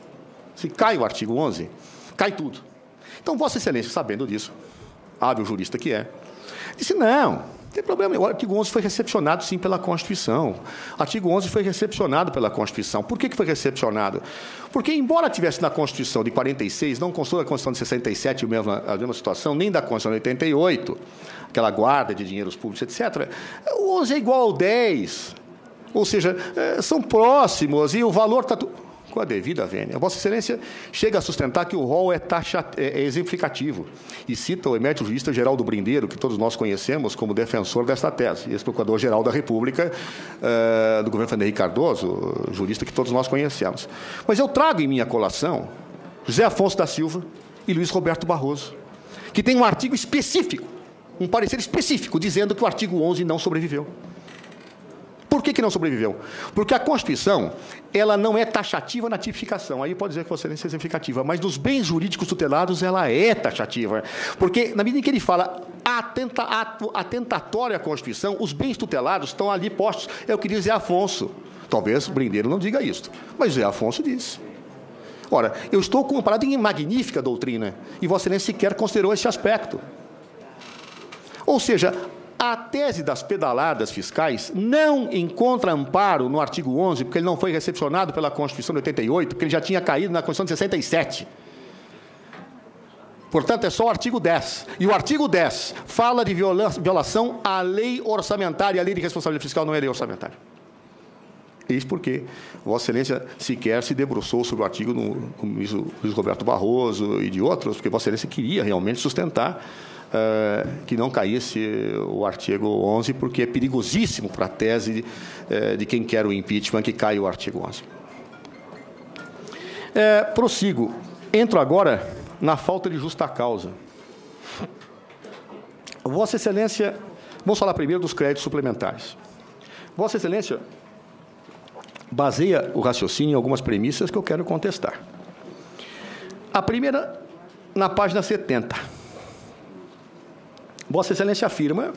S1: cai tudo. Então, Vossa Excelência, sabendo disso, hábil jurista que é, disse, não tem problema, o artigo 11 foi recepcionado, sim, pela Constituição. O artigo 11 foi recepcionado pela Constituição. Por que foi recepcionado? Porque, embora tivesse na Constituição de 46, não constou da Constituição de 67 a mesma situação, nem da Constituição de 88, aquela guarda de dinheiros públicos, etc., o 11 é igual ao 10. Ou seja, são próximos e o valor está... Com a devida vênia, Vossa Excelência chega a sustentar que o rol é exemplificativo e cita o emérito jurista Geraldo Brindeiro, que todos nós conhecemos como defensor desta tese, ex-procurador-geral da República do governo Fernando Henrique Cardoso, jurista que todos nós conhecemos. Mas eu trago em minha colação José Afonso da Silva e Luiz Roberto Barroso, que tem um artigo específico, um parecer específico, dizendo que o artigo 11 não sobreviveu. Por que não sobreviveu? Porque a Constituição, ela não é taxativa na tipificação. Aí pode dizer que Vossa Excelência é exemplificativa, mas nos bens jurídicos tutelados ela é taxativa. Porque, na medida em que ele fala atentatória à Constituição, os bens tutelados estão ali postos. É o que diz Zé Afonso. Talvez o Brindeiro não diga isso, mas Zé Afonso disse. Ora, eu estou comparado em magnífica doutrina, e Vossa Excelência sequer considerou esse aspecto. Ou seja, a tese das pedaladas fiscais não encontra amparo no artigo 11, porque ele não foi recepcionado pela Constituição de 88, porque ele já tinha caído na Constituição de 67. Portanto, é só o artigo 10. E o artigo 10 fala de violação à lei orçamentária. A lei de responsabilidade fiscal não é lei orçamentária. Isso porque Vossa Excelência sequer se debruçou sobre o artigo no Luiz Roberto Barroso e de outros, porque Vossa Excelência queria realmente sustentar que não caísse o artigo 11, porque é perigosíssimo para a tese de quem quer o impeachment que caia o artigo 11. Prossigo. Entro agora na falta de justa causa. Vossa Excelência, vamos falar primeiro dos créditos suplementares. Vossa Excelência baseia o raciocínio em algumas premissas que eu quero contestar. A primeira, na página 70. Vossa Excelência afirma: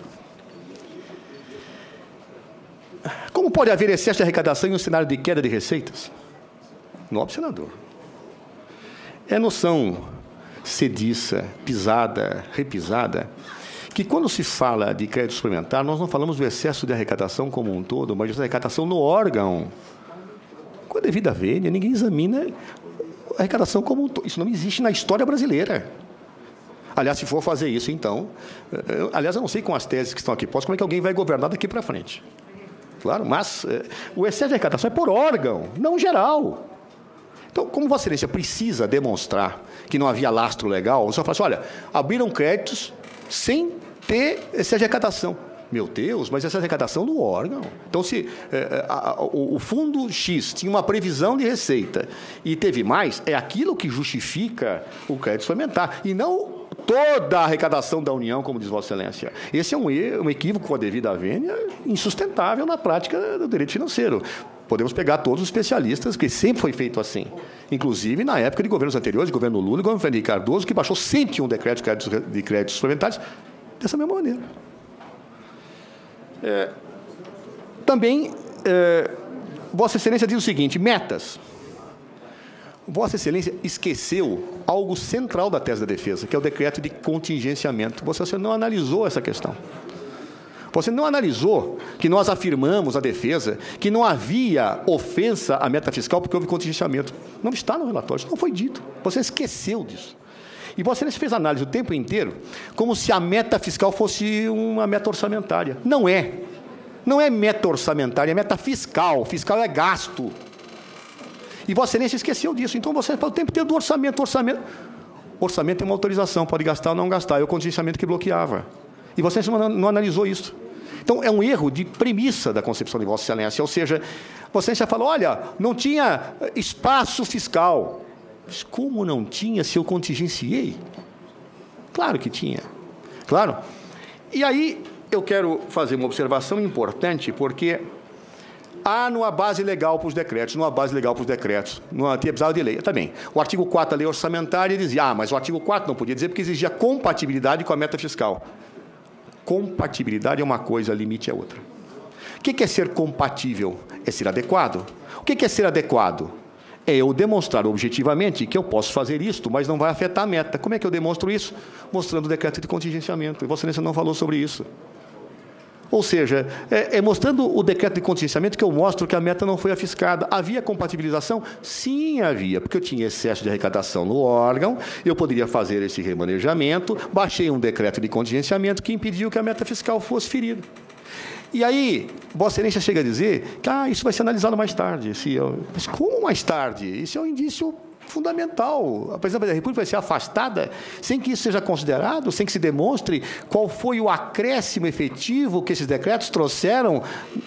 S1: como pode haver excesso de arrecadação em um cenário de queda de receitas? Nobre senador, é noção sediça, pisada, repisada, que quando se fala de crédito suplementar, nós não falamos do excesso de arrecadação como um todo, mas de arrecadação no órgão. Com a devida vênia, ninguém examina a arrecadação como um todo. Isso não existe na história brasileira. Aliás, se for fazer isso, então... Aliás, eu não sei com as teses que estão aqui postas como é que alguém vai governar daqui para frente. Claro, mas o excesso de arrecadação é por órgão, não geral. Então, como Vossa Excelência precisa demonstrar que não havia lastro legal, você fala assim, olha, abriram créditos sem ter excesso de arrecadação. Meu Deus, mas essa arrecadação no órgão. Então, se o fundo X tinha uma previsão de receita e teve mais, é aquilo que justifica o crédito suplementar, e não toda a arrecadação da União, como diz Vossa Excelência. Esse é um equívoco com a devida vênia insustentável na prática do direito financeiro. Podemos pegar todos os especialistas, que sempre foi feito assim. Inclusive, na época de governos anteriores, governo Lula e governo Fernando Henrique Cardoso, que baixou 101 decretos de créditos suplementares dessa mesma maneira. Também, Vossa Excelência diz o seguinte, metas. Vossa Excelência esqueceu algo central da tese da defesa, que é o decreto de contingenciamento. Vossa Excelência não analisou essa questão. Você não analisou que nós afirmamos a defesa que não havia ofensa à meta fiscal porque houve contingenciamento. Não está no relatório, isso não foi dito. Você esqueceu disso. E Vossa Excelência fez análise o tempo inteiro como se a meta fiscal fosse uma meta orçamentária. Não é. Não é meta orçamentária, é meta fiscal. Fiscal é gasto. E Vossa Excelência esqueceu disso. Então, você fala o tempo inteiro do orçamento. Orçamento tem uma autorização, pode gastar ou não gastar. É o contingenciamento que bloqueava. E Vossa Excelência não analisou isso. Então, é um erro de premissa da concepção de Vossa Excelência. Ou seja, Vossa Excelência fala, olha, não tinha espaço fiscal. Mas como não tinha se eu contingenciei? Claro que tinha. Claro. E aí, eu quero fazer uma observação importante, porque há numa base legal para os decretos, não tinha precisado de lei. Também. O artigo 4 da lei orçamentária dizia, mas o artigo 4 não podia dizer porque exigia compatibilidade com a meta fiscal. Compatibilidade é uma coisa, limite é outra. O que é ser compatível? É ser adequado. O que é ser adequado? É eu demonstrar objetivamente que eu posso fazer isto, mas não vai afetar a meta. Como é que eu demonstro isso? Mostrando o decreto de contingenciamento. E Vossa Excelência não falou sobre isso. Ou seja, mostrando o decreto de contingenciamento que eu mostro que a meta não foi afiscada. Havia compatibilização? Sim, havia, porque eu tinha excesso de arrecadação no órgão, eu poderia fazer esse remanejamento, baixei um decreto de contingenciamento que impediu que a meta fiscal fosse ferida. E aí, Vossa Excelência chega a dizer que isso vai ser analisado mais tarde. Mas como mais tarde? Isso é um indício fundamental. A presidência da República vai ser afastada sem que isso seja considerado, sem que se demonstre qual foi o acréscimo efetivo que esses decretos trouxeram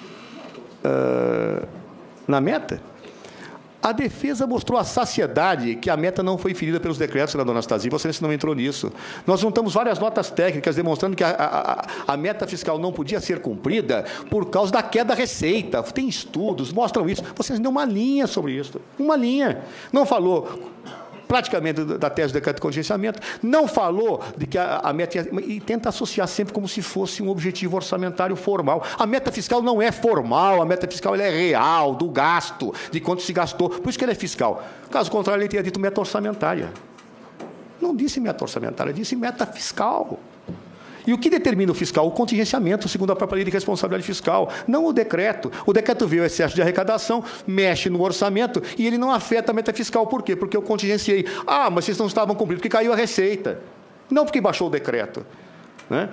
S1: na meta. A defesa mostrou a saciedade que a meta não foi ferida pelos decretos, senador Anastasia, você não entrou nisso. Nós juntamos várias notas técnicas demonstrando que a meta fiscal não podia ser cumprida por causa da queda da receita. Tem estudos, mostram isso. Vocês deu uma linha sobre isso. Uma linha. Não falou praticamente da tese do decreto de contingenciamento, não falou de que a meta e tenta associar sempre como se fosse um objetivo orçamentário formal. A meta fiscal não é formal, a meta fiscal ela é real, do gasto, de quanto se gastou, por isso que ela é fiscal. Caso contrário, ele teria dito meta orçamentária. Não disse meta orçamentária, disse meta fiscal. E o que determina o fiscal? O contingenciamento, segundo a própria lei de responsabilidade fiscal, não o decreto. O decreto vê o excesso de arrecadação, mexe no orçamento e ele não afeta a meta fiscal. Por quê? Porque eu contingenciei. Mas vocês não estavam cumprindo, porque caiu a receita. Não porque baixou o decreto. Né?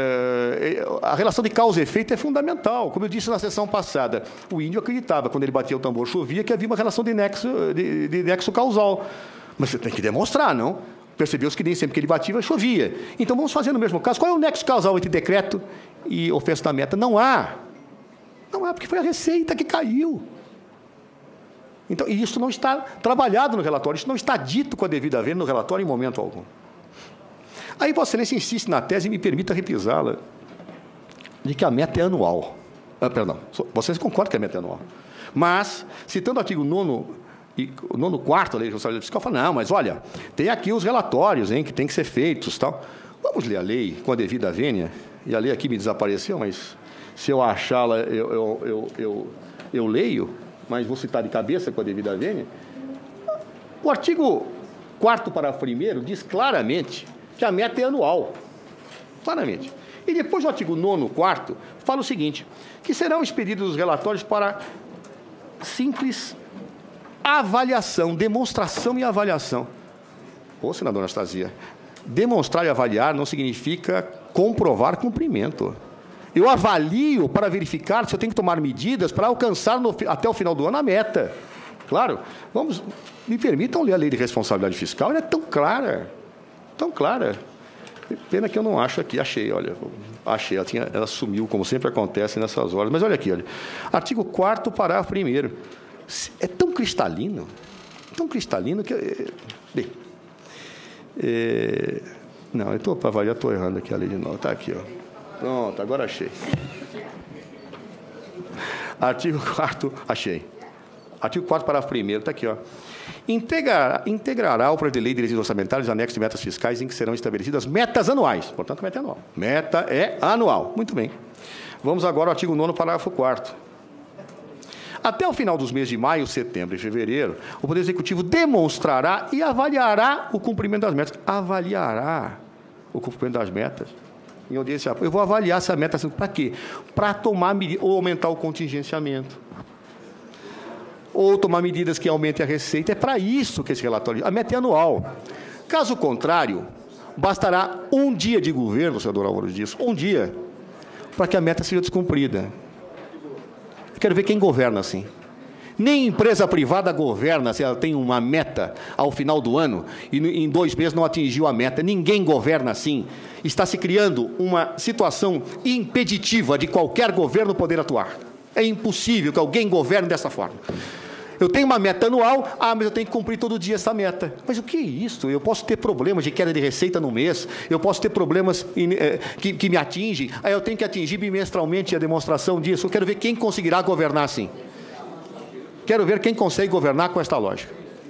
S1: A relação de causa e efeito é fundamental. Como eu disse na sessão passada, o índio acreditava, quando ele batia o tambor, chovia, que havia uma relação de nexo causal. Mas você tem que demonstrar, não? Percebeu-se que nem sempre que ele batia, chovia. Então, vamos fazer no mesmo caso. Qual é o nexo causal entre decreto e ofensa da meta? Não há. Não há, porque foi a receita que caiu. Então, e isso não está trabalhado no relatório, isso não está dito com a devida vênia no relatório em momento algum. Aí, Vossa Excelência insiste na tese, e me permita repisá-la, de que a meta é anual. Perdão, Vossa Excelência concorda que a meta é anual. Mas, citando o artigo 9º, e o 9º da Lei de Responsabilidade Fiscal, fala, não, mas olha, tem aqui os relatórios, que tem que ser feitos, tal. Vamos ler a lei com a devida vênia, e a lei aqui me desapareceu, mas se eu achá-la, eu leio, mas vou citar de cabeça com a devida vênia. O artigo 4º, parágrafo 1º, diz claramente que a meta é anual, claramente. E depois o artigo 9º, 4º, fala o seguinte, que serão expedidos os relatórios para simples avaliação, demonstração e avaliação. Senador Anastasia, demonstrar e avaliar não significa comprovar cumprimento. Eu avalio para verificar se eu tenho que tomar medidas para alcançar até o final do ano a meta. Claro, me permitam ler a Lei de Responsabilidade Fiscal, ela é tão clara, tão clara. Pena que eu não acho aqui, achei, achei, ela sumiu, como sempre acontece nessas horas, mas olha aqui, artigo 4º, parágrafo 1º. É tão cristalino que... Bem, não, eu estou para variar, estou errando aqui a lei de novo. Está aqui, Pronto, agora achei. Artigo 4º, achei. Artigo 4º, parágrafo 1º, está aqui, Integrará o projeto de lei de direitos orçamentários anexos de metas fiscais em que serão estabelecidas metas anuais. Portanto, meta é anual. Meta é anual. Muito bem. Vamos agora ao artigo 9º, parágrafo 4º. Até o final dos meses de maio, setembro e fevereiro, o Poder Executivo demonstrará e avaliará o cumprimento das metas. Avaliará o cumprimento das metas. Em audiência, eu vou avaliar se a meta está... Para quê? Para tomar medidas, ou aumentar o contingenciamento, ou tomar medidas que aumentem a receita. É para isso que esse relatório... A meta é anual. Caso contrário, bastará um dia de governo, senador Álvaro Dias, um dia, para que a meta seja descumprida. Eu quero ver quem governa assim. Nem empresa privada governa se ela tem uma meta ao final do ano e em 2 meses não atingiu a meta. Ninguém governa assim. Está se criando uma situação impeditiva de qualquer governo poder atuar. É impossível que alguém governe dessa forma. Eu tenho uma meta anual, mas eu tenho que cumprir todo dia essa meta. Mas o que é isso? Eu posso ter problemas de queda de receita no mês, eu posso ter problemas que me atingem, aí eu tenho que atingir bimestralmente a demonstração disso. Eu quero ver quem conseguirá governar assim. Quero ver quem consegue governar com esta lógica.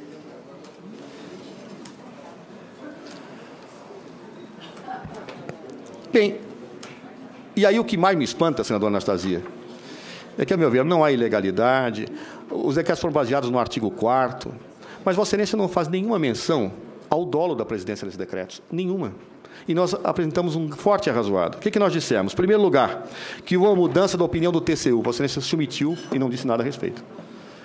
S1: Bem, e aí o que mais me espanta, senadora Anastasia, é que, a meu ver, não há ilegalidade. Os decretos foram baseados no artigo 4º, mas Vossa Excelência não faz nenhuma menção ao dolo da presidência nesses decretos. Nenhuma. E nós apresentamos um forte arrazoado. O que nós dissemos? Em primeiro lugar, que houve uma mudança da opinião do TCU. Vossa Excelência se omitiu e não disse nada a respeito.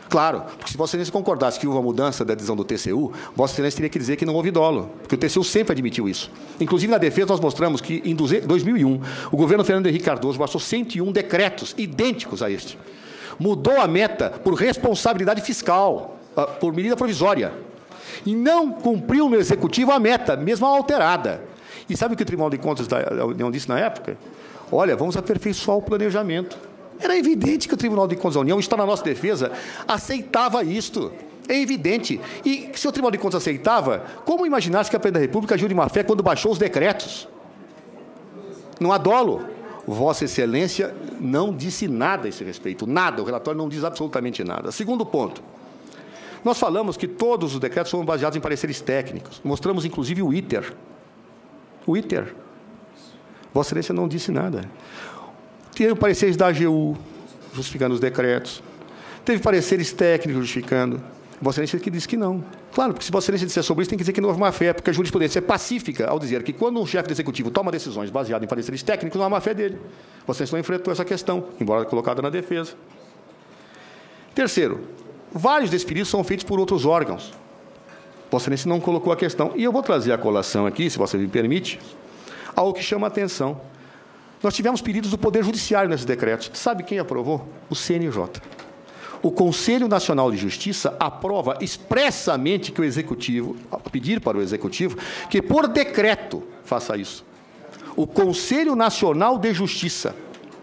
S1: Claro, porque se Vossa Excelência concordasse que houve uma mudança da decisão do TCU, Vossa Excelência teria que dizer que não houve dolo, porque o TCU sempre admitiu isso. Inclusive, na defesa, nós mostramos que, em 2001, o governo Fernando Henrique Cardoso baixou 101 decretos idênticos a este. Mudou a meta por responsabilidade fiscal, por medida provisória, e não cumpriu no Executivo a meta, mesmo alterada. E sabe o que o Tribunal de Contas da União disse na época? Olha, vamos aperfeiçoar o planejamento. Era evidente que o Tribunal de Contas da União, está na nossa defesa, aceitava isto. É evidente. E se o Tribunal de Contas aceitava, como imaginar que a Presidência da República agiu de má fé quando baixou os decretos? Não há dolo. Vossa Excelência não disse nada a esse respeito. Nada. O relatório não diz absolutamente nada. Segundo ponto. Nós falamos que todos os decretos foram baseados em pareceres técnicos. Mostramos, inclusive, o ITER. O ITER. Vossa Excelência não disse nada. Teve pareceres da AGU, justificando os decretos. Teve pareceres técnicos justificando. Vossa Excelência que disse que não. Claro, porque se Vossa Excelência disser sobre isso, tem que dizer que não houve má-fé, porque a jurisprudência é pacífica ao dizer que quando um chefe do Executivo toma decisões baseadas em pareceres técnicos, não há má-fé dele. Vossa Excelência não enfrentou essa questão, embora colocada na defesa. Terceiro, vários desses pedidos são feitos por outros órgãos. Vossa Excelência não colocou a questão. E eu vou trazer a colação aqui, se você me permite, algo que chama a atenção. Nós tivemos pedidos do Poder Judiciário nesses decretos. Sabe quem aprovou? O CNJ. O Conselho Nacional de Justiça aprova expressamente que o Executivo, pedir para o Executivo, que por decreto faça isso. O Conselho Nacional de Justiça.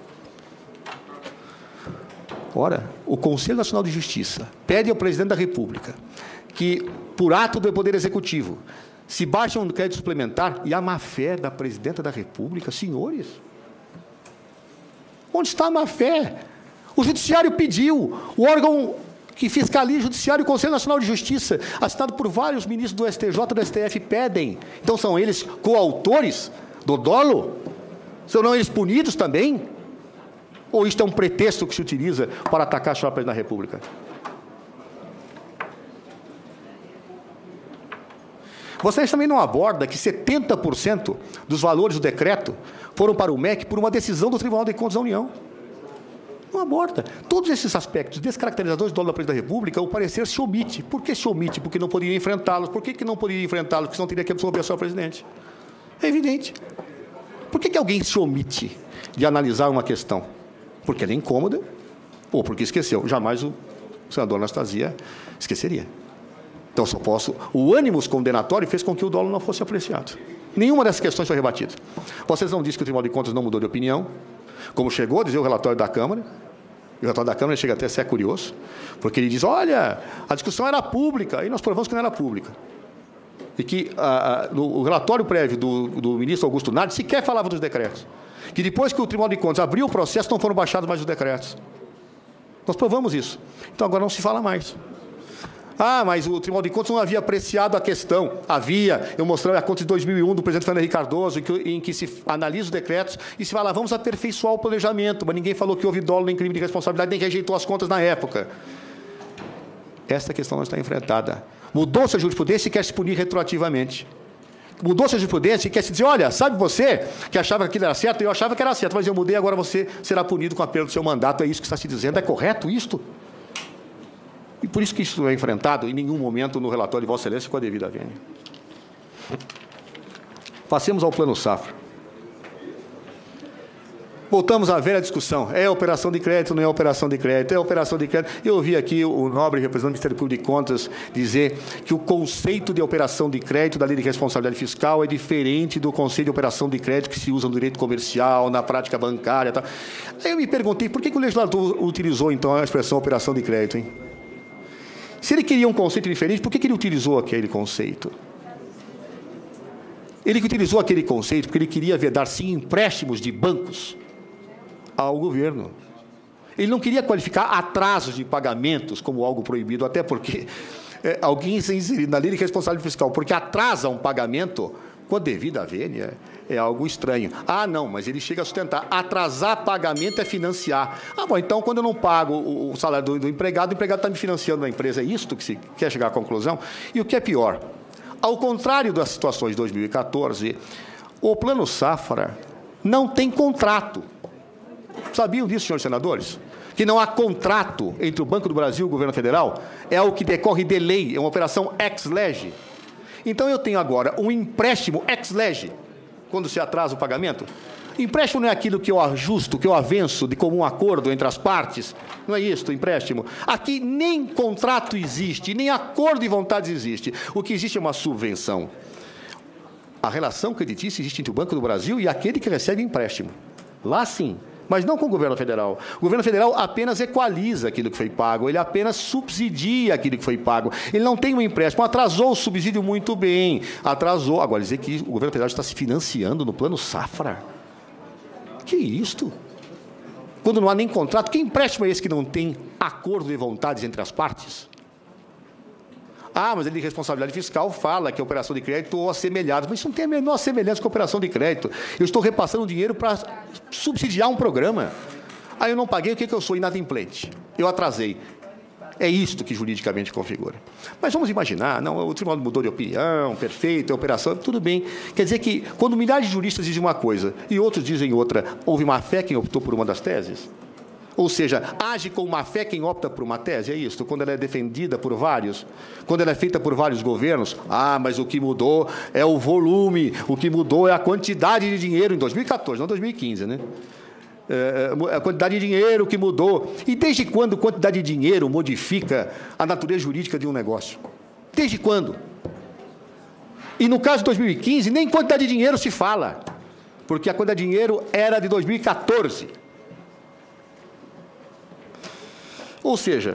S1: Ora, o Conselho Nacional de Justiça pede ao Presidente da República que, por ato do Poder Executivo, se baixe um crédito suplementar e a má-fé da Presidenta da República, senhores. Onde está a má-fé? O Judiciário pediu, o órgão que fiscaliza o Judiciário, o Conselho Nacional de Justiça, assinado por vários ministros do STJ e do STF, pedem. Então, são eles coautores do dolo? São não eles punidos também? Ou isto é um pretexto que se utiliza para atacar a senhora Presidente da República? Vocês também não abordam que 70% dos valores do decreto foram para o MEC por uma decisão do Tribunal de Contas da União. Não aborda. Todos esses aspectos descaracterizadores do dolo da Presidência da República, o parecer se omite. Por que se omite? Porque não poderia enfrentá-los. Por que não poderia enfrentá-los? Porque senão teria que absolver a senhora Presidente. É evidente. Por que alguém se omite de analisar uma questão? Porque ela é incômoda ou porque esqueceu. Jamais o senador Anastasia esqueceria. Então, só posso... O ânimos condenatório fez com que o dolo não fosse apreciado. Nenhuma dessas questões foi rebatida. Vocês não dizem que o Tribunal de Contas não mudou de opinião, como chegou a dizer o relatório da Câmara. O relatório da Câmara chega até a ser curioso, porque ele diz, olha, a discussão era pública, e nós provamos que não era pública. E que o relatório prévio do ministro Augusto Nardes sequer falava dos decretos. Que depois que o Tribunal de Contas abriu o processo, não foram baixados mais os decretos. Nós provamos isso. Então, agora não se fala mais. Ah, mas o Tribunal de Contas não havia apreciado a questão. Havia. Eu mostrei a conta de 2001 do presidente Fernando Henrique Cardoso, em que se analisa os decretos e se fala, vamos aperfeiçoar o planejamento, mas ninguém falou que houve dolo nem crime de responsabilidade, nem rejeitou as contas na época. Esta questão não está enfrentada. Mudou-se a jurisprudência e quer se punir retroativamente. Mudou-se a jurisprudência e quer se dizer, olha, sabe você que achava que aquilo era certo? Eu achava que era certo, mas eu mudei, agora você será punido com a perda do seu mandato. É isso que está se dizendo. É correto isto? E por isso que isso não é enfrentado em nenhum momento no relatório de Vossa Excelência com a devida vênia. Passemos ao Plano Safra. Voltamos à velha discussão. É operação de crédito, não é operação de crédito? É operação de crédito. Eu ouvi aqui o nobre representante do Ministério Público de Contas dizer que o conceito de operação de crédito da Lei de Responsabilidade Fiscal é diferente do conceito de operação de crédito que se usa no direito comercial, na prática bancária. Tal. Aí eu me perguntei, por que o legislador utilizou, então, a expressão operação de crédito, hein? Se ele queria um conceito diferente, por que ele utilizou aquele conceito? Ele utilizou aquele conceito porque ele queria vedar, sim, empréstimos de bancos ao governo. Ele não queria qualificar atrasos de pagamentos como algo proibido, até porque alguém se inserir na lei de responsabilidade fiscal, porque atrasa um pagamento com a devida vênia, é algo estranho. Ah, não, mas ele chega a sustentar. Atrasar pagamento é financiar. Ah, bom, então, quando eu não pago o salário do empregado, o empregado está me financiando na empresa. É isto que se quer chegar à conclusão? E o que é pior? Ao contrário das situações de 2014, o Plano Safra não tem contrato. Sabiam disso, senhores senadores? que não há contrato entre o Banco do Brasil e o governo federal, é algo que decorre de lei, é uma operação ex lege. Então, eu tenho agora um empréstimo ex lege, quando se atrasa o pagamento. Empréstimo não é aquilo que eu ajusto, que eu avanço de comum acordo entre as partes. Não é isso, empréstimo. Aqui nem contrato existe, nem acordo de vontades existe. O que existe é uma subvenção. A relação creditícia existe entre o Banco do Brasil e aquele que recebe empréstimo. Lá sim, mas não com o governo federal. O governo federal apenas equaliza aquilo que foi pago, ele apenas subsidia aquilo que foi pago. Ele não tem um empréstimo, atrasou o subsídio muito bem, atrasou. Agora, dizer que o governo federal está se financiando no plano safra. Que isto? Quando não há nem contrato, que empréstimo é esse que não tem acordo de vontades entre as partes? Ah, mas ele de responsabilidade fiscal fala que é operação de crédito ou assemelhados, mas isso não tem a menor semelhança com a operação de crédito. Eu estou repassando dinheiro para subsidiar um programa. Aí eu não paguei, o que eu sou? Inadimplente. Eu atrasei. É isto que juridicamente configura. Mas vamos imaginar, não, o tribunal mudou de opinião, perfeito, é operação, tudo bem. Quer dizer que, quando milhares de juristas dizem uma coisa e outros dizem outra, houve má fé quem optou por uma das teses? Ou seja, age com má fé quem opta por uma tese, é isso? Quando ela é defendida por vários, quando ela é feita por vários governos, mas o que mudou é o volume, o que mudou é a quantidade de dinheiro em 2014, não 2015, né? A quantidade de dinheiro que mudou. E desde quando quantidade de dinheiro modifica a natureza jurídica de um negócio? Desde quando? E no caso de 2015, nem quantidade de dinheiro se fala, porque a quantidade de dinheiro era de 2014. Ou seja,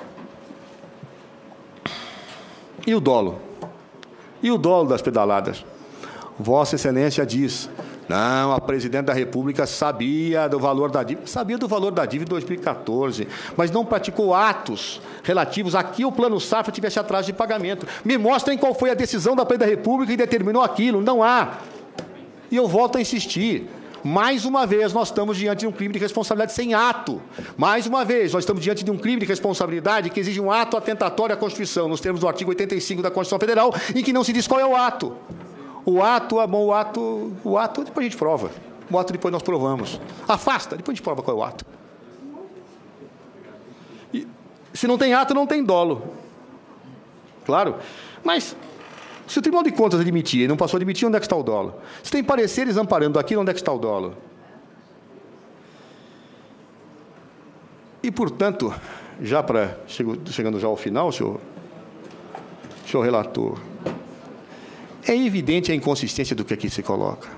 S1: e o dolo? E o dolo das pedaladas? Vossa Excelência diz... Não, a presidente da República sabia do valor da dívida, em 2014, mas não praticou atos relativos a que o Plano Safra tivesse atraso de pagamento. Me mostrem qual foi a decisão da presidente da República que determinou aquilo. Não há. E eu volto a insistir. Mais uma vez, nós estamos diante de um crime de responsabilidade sem ato. Mais uma vez, nós estamos diante de um crime de responsabilidade que exige um ato atentatório à Constituição, nos termos do artigo 85 da Constituição Federal, em que não se diz qual é o ato. O ato, depois a gente prova. O ato depois nós provamos. Afasta, depois a gente prova qual é o ato. E, se não tem ato, não tem dolo. Claro. Mas, se o Tribunal de Contas admitir e não passou a admitir, onde é que está o dolo? Se tem pareceres amparando aquilo, onde é que está o dolo? E, portanto, chegando já ao final, senhor relator, é evidente a inconsistência do que aqui se coloca.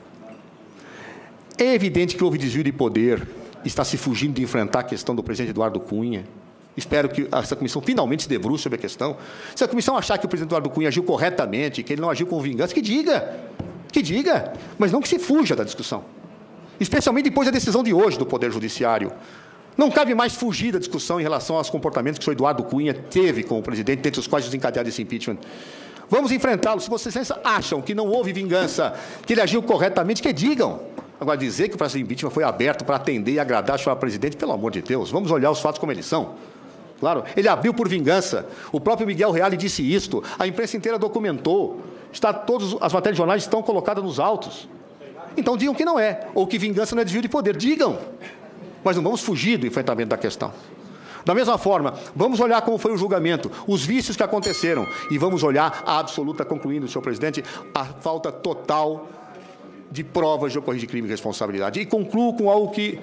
S1: É evidente que houve desvio de poder, está se fugindo de enfrentar a questão do presidente Eduardo Cunha. Espero que essa comissão finalmente se debruce sobre a questão. Se a comissão achar que o presidente Eduardo Cunha agiu corretamente, que ele não agiu com vingança, que diga, mas não que se fuja da discussão. Especialmente depois da decisão de hoje do Poder Judiciário. Não cabe mais fugir da discussão em relação aos comportamentos que o senhor Eduardo Cunha teve com o presidente, dentre os quais desencadearam esse impeachment. Vamos enfrentá-lo. Se vocês acham que não houve vingança, que ele agiu corretamente, que digam. Agora, dizer que o processo de impeachment foi aberto para atender e agradar o senhor presidente, pelo amor de Deus, vamos olhar os fatos como eles são. Claro, ele abriu por vingança. O próprio Miguel Reale disse isto. A imprensa inteira documentou. Todas as matérias de jornais estão colocadas nos autos. Então, digam que não é. Ou que vingança não é desvio de poder. Digam. Mas não vamos fugir do enfrentamento da questão. Da mesma forma, vamos olhar como foi o julgamento, os vícios que aconteceram, e vamos olhar a absoluta, concluindo, senhor presidente, a falta total de provas de ocorrência de crime de responsabilidade. E concluo com algo que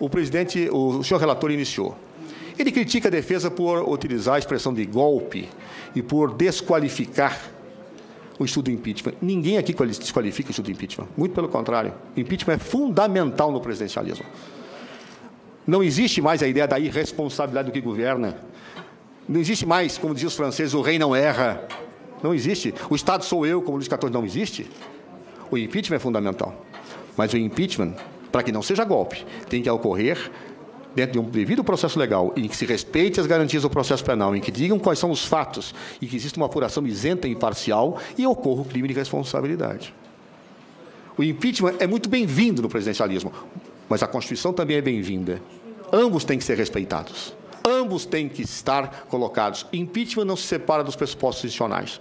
S1: o senhor relator iniciou. Ele critica a defesa por utilizar a expressão de golpe e por desqualificar o estudo do impeachment. Ninguém aqui desqualifica o estudo do impeachment. Muito pelo contrário. O impeachment é fundamental no presidencialismo. Não existe mais a ideia da irresponsabilidade do que governa. Não existe mais, como diziam os franceses, o rei não erra. Não existe. O Estado sou eu, como Luís XIV, não existe. O impeachment é fundamental. Mas o impeachment, para que não seja golpe, tem que ocorrer dentro de um devido processo legal, em que se respeite as garantias do processo penal, em que digam quais são os fatos, e que exista uma apuração isenta e imparcial, e ocorra o crime de responsabilidade. O impeachment é muito bem-vindo no presidencialismo, mas a Constituição também é bem-vinda. Ambos têm que ser respeitados. Ambos têm que estar colocados. Impeachment não se separa dos pressupostos constitucionais.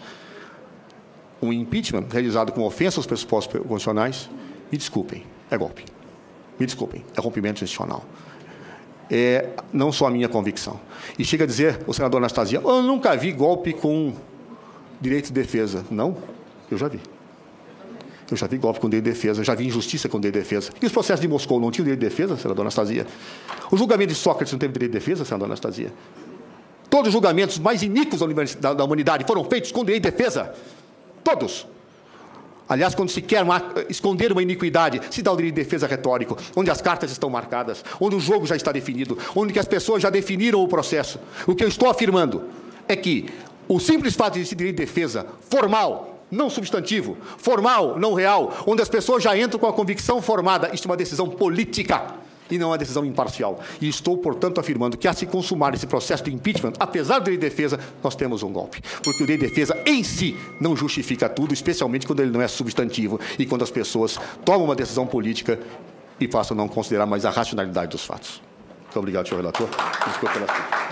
S1: Um impeachment realizado com ofensa aos pressupostos constitucionais, me desculpem, é golpe. Me desculpem, é rompimento institucional. é não só a minha convicção. E chega a dizer, o senador Anastasia, eu nunca vi golpe com direito de defesa. Não, eu já vi. Eu já vi golpe com direito de defesa, já vi injustiça com direito de defesa. E os processos de Moscou não tinham direito de defesa, senador Anastasia? O julgamento de Sócrates não teve direito de defesa, senador Anastasia? Todos os julgamentos mais iníquos da humanidade foram feitos com direito de defesa. Todos. Aliás, quando se quer esconder uma iniquidade, se dá o direito de defesa retórico, onde as cartas estão marcadas, onde o jogo já está definido, onde as pessoas já definiram o processo. O que eu estou afirmando é que o simples fato de esse direito de defesa formal, não substantivo, formal, não real, onde as pessoas já entram com a convicção formada, isto é uma decisão política e não uma decisão imparcial. E estou, portanto, afirmando que, a se consumar esse processo de impeachment, apesar do direito de defesa, nós temos um golpe. Porque o direito de defesa, em si, não justifica tudo, especialmente quando ele não é substantivo e quando as pessoas tomam uma decisão política e passam a não considerar mais a racionalidade dos fatos. Muito obrigado, senhor relator. Desculpa pela...